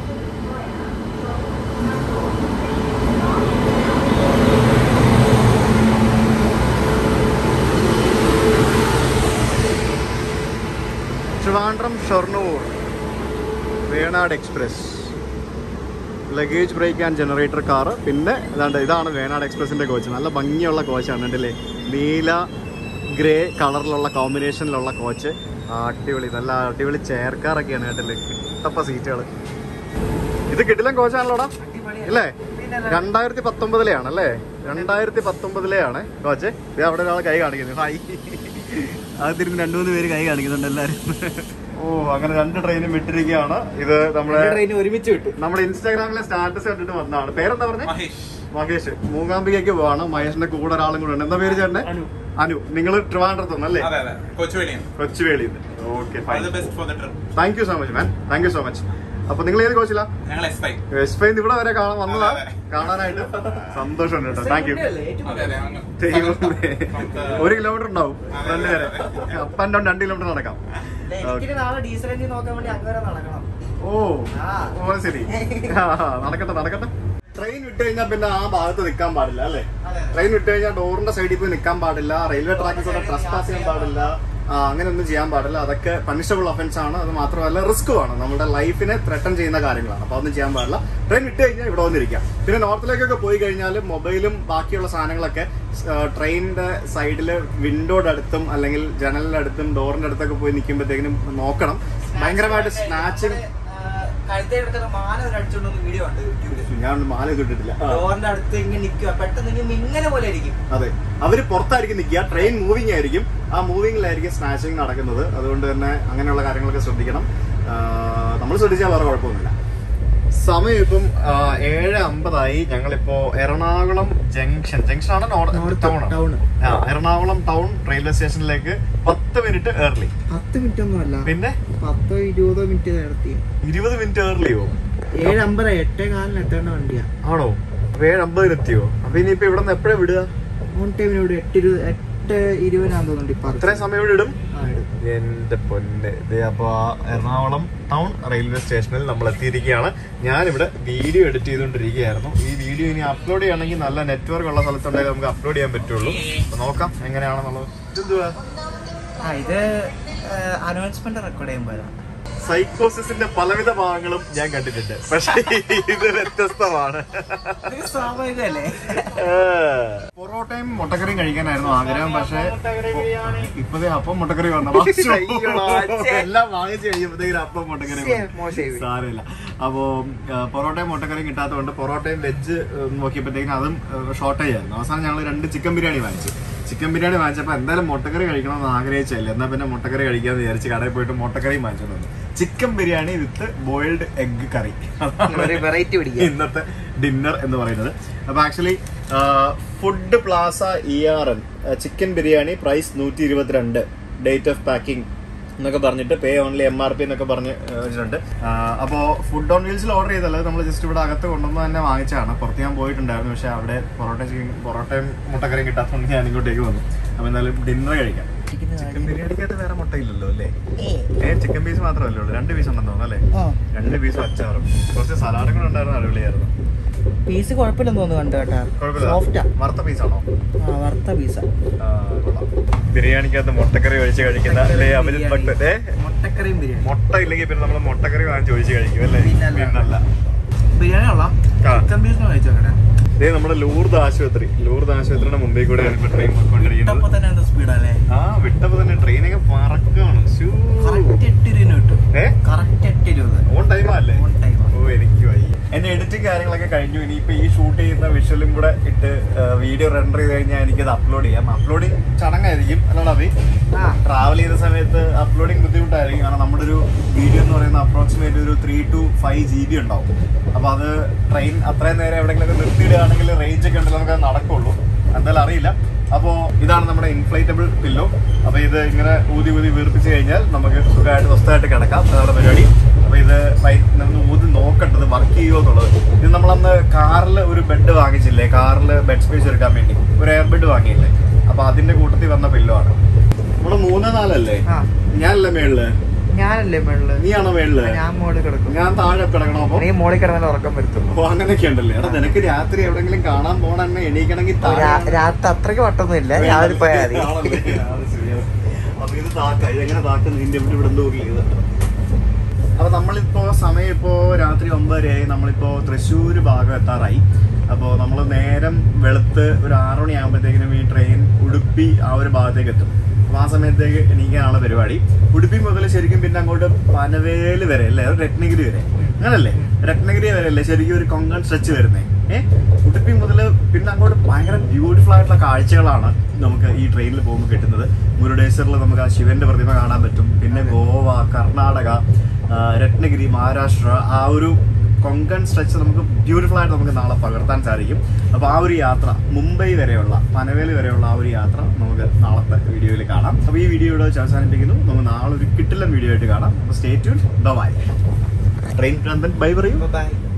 Trivandrum Shoranur Venad express. Luggage brake and generator car. പിന്നെ ഇതാണ് വേണാട് എക്സ്പ്രസിന്റെ കോച്ച്. നല്ല ഭംഗിയുള്ള കോച്ചാണ് കണ്ടില്ലേ? നീല ഗ്രേ കളറിലുള്ള കോമ്പിനേഷനിലുള്ള കോച്ച്. അടിപൊളി, നല്ല അടിപൊളി ചെയർക്കാറൊക്കെയാണ് കേട്ടില്ലേ? കിട്ടപ്പ സീറ്റുകൾ. ഇത് കിടിലൻ കോച്ചാണല്ലോടാ അല്ലേ? 2019 അല്ലേ? 2019 കോച്ച്. ഇത് അവിടെ ഒരാൾ കൈ കാണിക്കുന്നത്. ഹായ്. അത് തിരിഞ്ഞ് 2-3 പേര് കൈ കാണിക്കുന്നുണ്ട് എല്ലാവരും. ഓ അങ്ങനെ 2 ട്രെയിനും വിട്ടിരിക്കുകയാണ്. ഇത് നമ്മുടെ ട്രെയിൻ ഒരുമിച്ച് വിട്ടു. നമ്മുടെ ഇൻസ്റ്റാഗ്രാമിലെ സ്റ്റാറ്റസ് കണ്ടിട്ട് വന്നതാണ്. പേരെന്താ പറഞ്ഞത്? മഹേഷ്. മൂകാംബികയ്ക്ക് പോവാണ്. മഹേഷിന്റെ കൂടെ ഒരാളും കൂടെ ഉണ്ട്. എന്താ പേര് ചേട്ടനെ? അനു. നിങ്ങൾ ട്രിവാൻഡ്രത്തുനിന്നല്ലേ? Kochuveli. Okay fine. Thank you so much man. Thank you so much. അപ്പൊ നിങ്ങൾ ഏത് കോച്ചിലാ? എസ്5 ഇവിടെ വരെ വന്നതാ കാണാനായിട്ട്. സന്തോഷമുണ്ട് കേട്ടോ. Thank you. 1 കിലോമീറ്റർ ഉണ്ടാവും ഫ്രണ്ട് വരെ. അപ്പ് ആൻഡ് ഡൗൺ 2 കിലോമീറ്റർ നടക്കാം. ഓ ശരി, നടക്കട്ടെ. ട്രെയിൻ വിട്ട് കഴിഞ്ഞാൽ പിന്നെ ആ ഭാഗത്ത് നിൽക്കാൻ പാടില്ല അല്ലേ? ട്രെയിൻ വിട്ട് കഴിഞ്ഞാൽ ഡോറിന്റെ സൈഡിൽ പോയി നിൽക്കാൻ പാടില്ല, റെയിൽവേ ട്രാക്കിൽ കൂടെ ട്രസ്പാസ് ചെയ്യാൻ പാടില്ല, അങ്ങനെ ഒന്നും ചെയ്യാൻ പാടില്ല. അതൊക്കെ പണിഷബിൾ ഒഫൻസ് ആണ്. അത് മാത്രമല്ല റിസ്ക്കുമാണ്, നമ്മുടെ ലൈഫിനെ ത്രെട്ടൻ ചെയ്യുന്ന കാര്യങ്ങളാണ്. അപ്പൊ അതൊന്നും ചെയ്യാൻ പാടില്ല. ട്രെയിൻ വിട്ട് കഴിഞ്ഞാൽ ഇവിടെ വന്നിരിക്കാം. പിന്നെ നോർത്തിലേക്കൊക്കെ പോയി കഴിഞ്ഞാൽ മൊബൈലും ബാക്കിയുള്ള സാധനങ്ങളൊക്കെ ട്രെയിനിന്റെ സൈഡില് വിൻഡോയുടെ അടുത്തും അല്ലെങ്കിൽ ജനലിന്റെ അടുത്തും ഡോറിന്റെ അടുത്തൊക്കെ പോയി നിൽക്കുമ്പോഴത്തേക്കിനും നോക്കണം. ഭയങ്കരമായിട്ട് സ്നാച്ചിങ്. ഞാൻ മാല ഇട്ടിട്ടില്ല. അതെ, അവര് പുറത്തായിരിക്കും നിൽക്കുക, ട്രെയിൻ മൂവിംഗ് ആയിരിക്കും, ആ മൂവിംഗിലായിരിക്കും സ്നാച്ചിങ് നടക്കുന്നത്. അതുകൊണ്ട് തന്നെ അങ്ങനെയുള്ള കാര്യങ്ങളൊക്കെ ശ്രദ്ധിക്കണം. നമ്മൾ ശ്രദ്ധിച്ചാൽ വേറെ കുഴപ്പമൊന്നുമില്ല. സമയം ഇപ്പം 7:50 ഞങ്ങളിപ്പോ എറണാകുളം ജംഗ്ഷനാണ് ടൗൺ. എറണാകുളം ടൗൺ റെയിൽവേ സ്റ്റേഷനിലേക്ക് 10 മിനിറ്റ് ഏർലി. 10 മിനിറ്റ് ഒന്നുമല്ല, പിന്നെ 10-20 മിനിറ്റ് നേരത്തെ. 20 മിനിറ്റ് ഏർലിയോ? 7:50 8:15 എത്തേണ്ട വണ്ടിയാ. ആണോ? 7:50 എത്തിയോ? അപ്പൊ ഇനിയിപ്പോ ഇവിടെ നിന്ന് എപ്പോഴാ വിടുക? ഓൺ ടൈമിന് വിടും. 8:20 തോന്നുന്നുണ്ട്. അത്രയും സമയം ഇവിടെ ഇടും. എന്റെ പൊന്നെ. അപ്പൊ എറണാകുളം ടൗൺ റെയിൽവേ സ്റ്റേഷനിൽ നമ്മൾ എത്തിയിരിക്കുകയാണ്. ഞാനിവിടെ വീഡിയോ എഡിറ്റ് ചെയ്തുകൊണ്ടിരിക്കുകയായിരുന്നു. ഈ വീഡിയോ ഇനി അപ്ലോഡ് ചെയ്യണമെങ്കിൽ നല്ല നെറ്റ്വർക്ക് ഉള്ള സ്ഥലത്തുണ്ടെങ്കിൽ നമുക്ക് അപ്ലോഡ് ചെയ്യാൻ പറ്റുള്ളൂ. നോക്കാം എങ്ങനെയാണെന്നുള്ളത്. ഇത് അനൗൺസ്മെന്റ് റെക്കോർഡ് ചെയ്യുമ്പോഴാണ്. സൈക്കോസിന്റെ പലവിധ ഭാഗങ്ങളും ഞാൻ കണ്ടിട്ടുണ്ട്, പക്ഷെ ഇത് വ്യത്യസ്തമാണ്. സ്വാഭാവികല്ലേ? പൊറോട്ടയും മുട്ടക്കറിയും കഴിക്കാനായിരുന്നു ആഗ്രഹം, പക്ഷെ ഇപ്പതേ അപ്പം മുട്ടക്കറി വന്ന എല്ലാം വാങ്ങിച്ചു കഴിയുമ്പോഴത്തേക്കും അപ്പം മുട്ടക്കറി സാരമില്ല. അപ്പോ പൊറോട്ടയും മുട്ടക്കറിയും കിട്ടാത്തതുകൊണ്ട് പൊറോട്ടയും വെജ് നോക്കിയപ്പോഴത്തേക്കും അതും ഷോർട്ടേജ് ആയിരുന്നു. അവസാനം ഞങ്ങൾ 2 ചിക്കൻ ബിരിയാണി വാങ്ങിച്ചു. ചിക്കൻ ബിരിയാണി വാങ്ങിച്ചപ്പോൾ എന്തായാലും മുട്ടക്കറി കഴിക്കണമെന്ന് ആഗ്രഹിച്ചില്ല. എന്നാൽ പിന്നെ മുട്ടക്കറി കഴിക്കാന്ന് വിചാരിച്ച് കടയിൽ പോയിട്ട് മുട്ടക്കറി വാങ്ങിച്ചു. Chicken biryani with boiled egg curry, ഇന്നത്തെ ഡിന്നർ എന്ന് പറയുന്നത്. അപ്പൊ actually food plaza ERN chicken biryani price 122, date of packing എന്നൊക്കെ പറഞ്ഞിട്ട് പേ ഓൺലി MRP എന്നൊക്കെ പറഞ്ഞ് വെച്ചിട്ടുണ്ട്. അപ്പോൾ ഫുഡ് ഓൺ വീൽസിൽ ഓർഡർ ചെയ്തല്ല, നമ്മൾ ജസ്റ്റ് ഇവിടെ അകത്ത് കൊണ്ടുവന്ന് തന്നെ വാങ്ങിച്ചാണ്. പുറത്ത് ഞാൻ പോയിട്ടുണ്ടായിരുന്നു, പക്ഷെ അവിടെ പൊറോട്ടയും മുട്ടക്കറിയും കിട്ടാത്തതുകൊണ്ട് ഞാൻ ഇങ്ങോട്ടേക്ക് വന്നു. അപ്പൊ എന്തായാലും ഡിന്നർ കഴിക്കാം. ചിക്കൻ ബിരിയാണിക്കകത്ത് വേറെ മുട്ടയില്ലല്ലോ അല്ലേ? ചിക്കൻ പീസ് മാത്രമല്ലേ ഉള്ളൂ? 2 പീസ് ഉണ്ടെന്ന് തോന്നുന്നു അല്ലേ? 2 പീസും അച്ചാറും കുറച്ച് സലാഡും കൂടെ ഉണ്ടായിരുന്നു. അടിപൊളിയായിരുന്നു. പീസ് കുഴപ്പമില്ലെന്ന് തോന്നുന്നു കണ്ടു കേട്ടാ. കുഴപ്പമില്ല. വറുത്ത പീസാണോ? വറുത്ത പീസാ. ബിരിയാണിക്കകത്ത് മുട്ടക്കറി ഒഴിച്ച് കഴിക്കുന്ന മുട്ടക്കറിയും ബിരിയാണി. മുട്ട ഇല്ലെങ്കിൽ പിന്നെ നമ്മൾ മുട്ടക്കറി വാങ്ങിച്ച് ഒഴിച്ച് കഴിക്കും അല്ലേ? പിന്നല്ല. ബിരിയാണി കൊള്ളാം. ചിക്കൻ പീസ് കഴിച്ചോട്ടെ. നമ്മുടെ ലൂർദ് ആശുപത്രിയുടെ മുമ്പിൽ കൂടെ ട്രെയിൻ പോയിക്കൊണ്ടിരിക്കുന്നത്. വിട്ടപ്പോ തന്നെ ട്രെയിനൊക്കെ പറക്കാണ്. ഓൺ ടൈമാ അല്ലേ? ഓ എനിക്ക് വയ്യ. എന്റെ എഡിറ്റിംഗ് കാര്യങ്ങളൊക്കെ കഴിഞ്ഞു. ഇനിയിപ്പോ ഈ ഷൂട്ട് ചെയ്യുന്ന വിഷ്വലും കൂടെ ഇട്ട് വീഡിയോ റെൻഡർ ചെയ്ത് കഴിഞ്ഞാൽ എനിക്കത് അപ്ലോഡ് ചെയ്യാം. അപ്ലോഡിങ് ചടങ്ങായിരിക്കും അല്ലാതെ അഭി. ട്രാവൽ ചെയ്ത സമയത്ത് അപ്ലോഡിങ് ബുദ്ധിമുട്ടായിരിക്കും. കാരണം നമ്മുടെ ഒരു വീഡിയോ എന്ന് പറയുന്ന അപ്രോക്സിമേറ്റ് ഒരു 3 to 5 GB ഉണ്ടാവും. അപ്പൊ അത് ട്രെയിൻ അത്രയും നേരം എവിടെയെങ്കിലും നിർത്തിയിടുകയാണെങ്കിൽ റേഞ്ച് ഒക്കെ ഉണ്ടല്ലോ, നമുക്ക് അത് നടക്കുള്ളൂ. എന്തായാലും അറിയില്ല. അപ്പോൾ ഇതാണ് നമ്മുടെ ഇൻഫ്ലൈറ്റബിൾ പില്ലോ. അപ്പൊ ഇത് ഇങ്ങനെ ഊതി വീർപ്പിച്ച് കഴിഞ്ഞാൽ നമുക്ക് സുഖമായിട്ട് സ്വസ്ഥമായിട്ട് കിടക്കാം. അതാണ് പരിപാടി. അപ്പൊ ഇത് ഊതി നോക്കേണ്ടത് വർക്ക് ചെയ്യുമോ എന്നുള്ളത്. ഇത് നമ്മളന്ന് കാറിൽ ഒരു ബെഡ് വാങ്ങിച്ചില്ലേ, കാറിൽ ബെഡ് സ്പേസ് എടുക്കാൻ വേണ്ടി ഒരു എയർ ബെഡ് വാങ്ങിയില്ലേ? അപ്പൊ അതിന്റെ കൂട്ടത്തിൽ വന്ന പില്ലോ ആണ്. നമ്മള് 3-4 അല്ലേ? ഞാനല്ലേ മേളില്? ഞാനല്ലേ മേളില്? നീയാണോ മേളില്? ഞാൻ മോളിൽ കിടക്കും. ഞാൻ താഴെ കിടക്കണോ? അപ്പൊ നീ മോളിൽ കിടന്നാൽ ഉറക്കം വരുത്തും. അപ്പൊ അങ്ങനെയൊക്കെ ഉണ്ടല്ലേ? എടാ നിനക്ക് രാത്രി എവിടെങ്കിലും കാണാൻ പോണെന്നെ എണീക്കണമെങ്കിൽ രാത്രി അത്രയ്ക്ക് വട്ടൊന്നും ഇല്ല, രാവിലെ പോയാൽ മതി. അപ്പൊ ഇത് താക്ക ഇതെങ്ങനെ താക്ക നിന്റെ ഇവിടെ എന്തോ ചെയ്ത്. അപ്പൊ നമ്മളിപ്പോ സമയം ഇപ്പോ രാത്രി 9:30 നമ്മളിപ്പോ തൃശ്ശൂർ ഭാഗം എത്താറായി. അപ്പോൾ നമ്മൾ നേരം വെളുത്ത് ഒരു 6 മണിയാകുമ്പോഴത്തേക്കിനും ഈ ട്രെയിൻ ഉടുപ്പി ആ ഒരു ഭാഗത്തേക്ക് എത്തും. അപ്പോൾ ആ സമയത്തേക്ക് എനിക്കാണ് പരിപാടി. ഉടുപ്പി മുതൽ ശരിക്കും പിന്നെ അങ്ങോട്ട് പനവേല് വരെ അല്ലേ, രത്നഗിരി വരെ അങ്ങനല്ലേ? രത്നഗിരി വരെ അല്ലേ ശരിക്കും ഒരു കൊങ്കൺ സ്ട്രെച്ച് വരുന്നേ. ഉടുപ്പി മുതൽ പിന്നെ അങ്ങോട്ട് ഭയങ്കര ബ്യൂട്ടിഫുൾ ആയിട്ടുള്ള കാഴ്ചകളാണ് നമുക്ക് ഈ ട്രെയിനിൽ പോകുമ്പോൾ കിട്ടുന്നത്. മുരുടേശ്വറിൽ നമുക്ക് ആ ശിവന്റെ പ്രതിമ കാണാൻ പറ്റും. പിന്നെ ഗോവ, കർണാടക, രത്നഗിരി, മഹാരാഷ്ട്ര, ആ ഒരു കൊങ്കൺ സ്ട്രെച്ച് നമുക്ക് ബ്യൂട്ടിഫുൾ ആയിട്ട് നമുക്ക് നാളെ പകർത്താൻ സാധിക്കും. അപ്പോൾ ആ ഒരു യാത്ര മുംബൈ വരെയുള്ള, പനവേല് വരെയുള്ള ആ ഒരു യാത്ര നമുക്ക് നാളത്തെ വീഡിയോയിൽ കാണാം. അപ്പോൾ ഈ വീഡിയോ ഇവിടെ വെച്ച് അവസാനിപ്പിക്കുന്നു. നമുക്ക് നാളെ ഒരു കിട്ടില്ല വീഡിയോ ആയിട്ട് കാണാം. അപ്പോൾ സ്റ്റേ ട്യൂൺ. ബൈ. ട്രെയിൻ ഭ്രാന്തൻ ബൈ പറയൂ. ബൈ.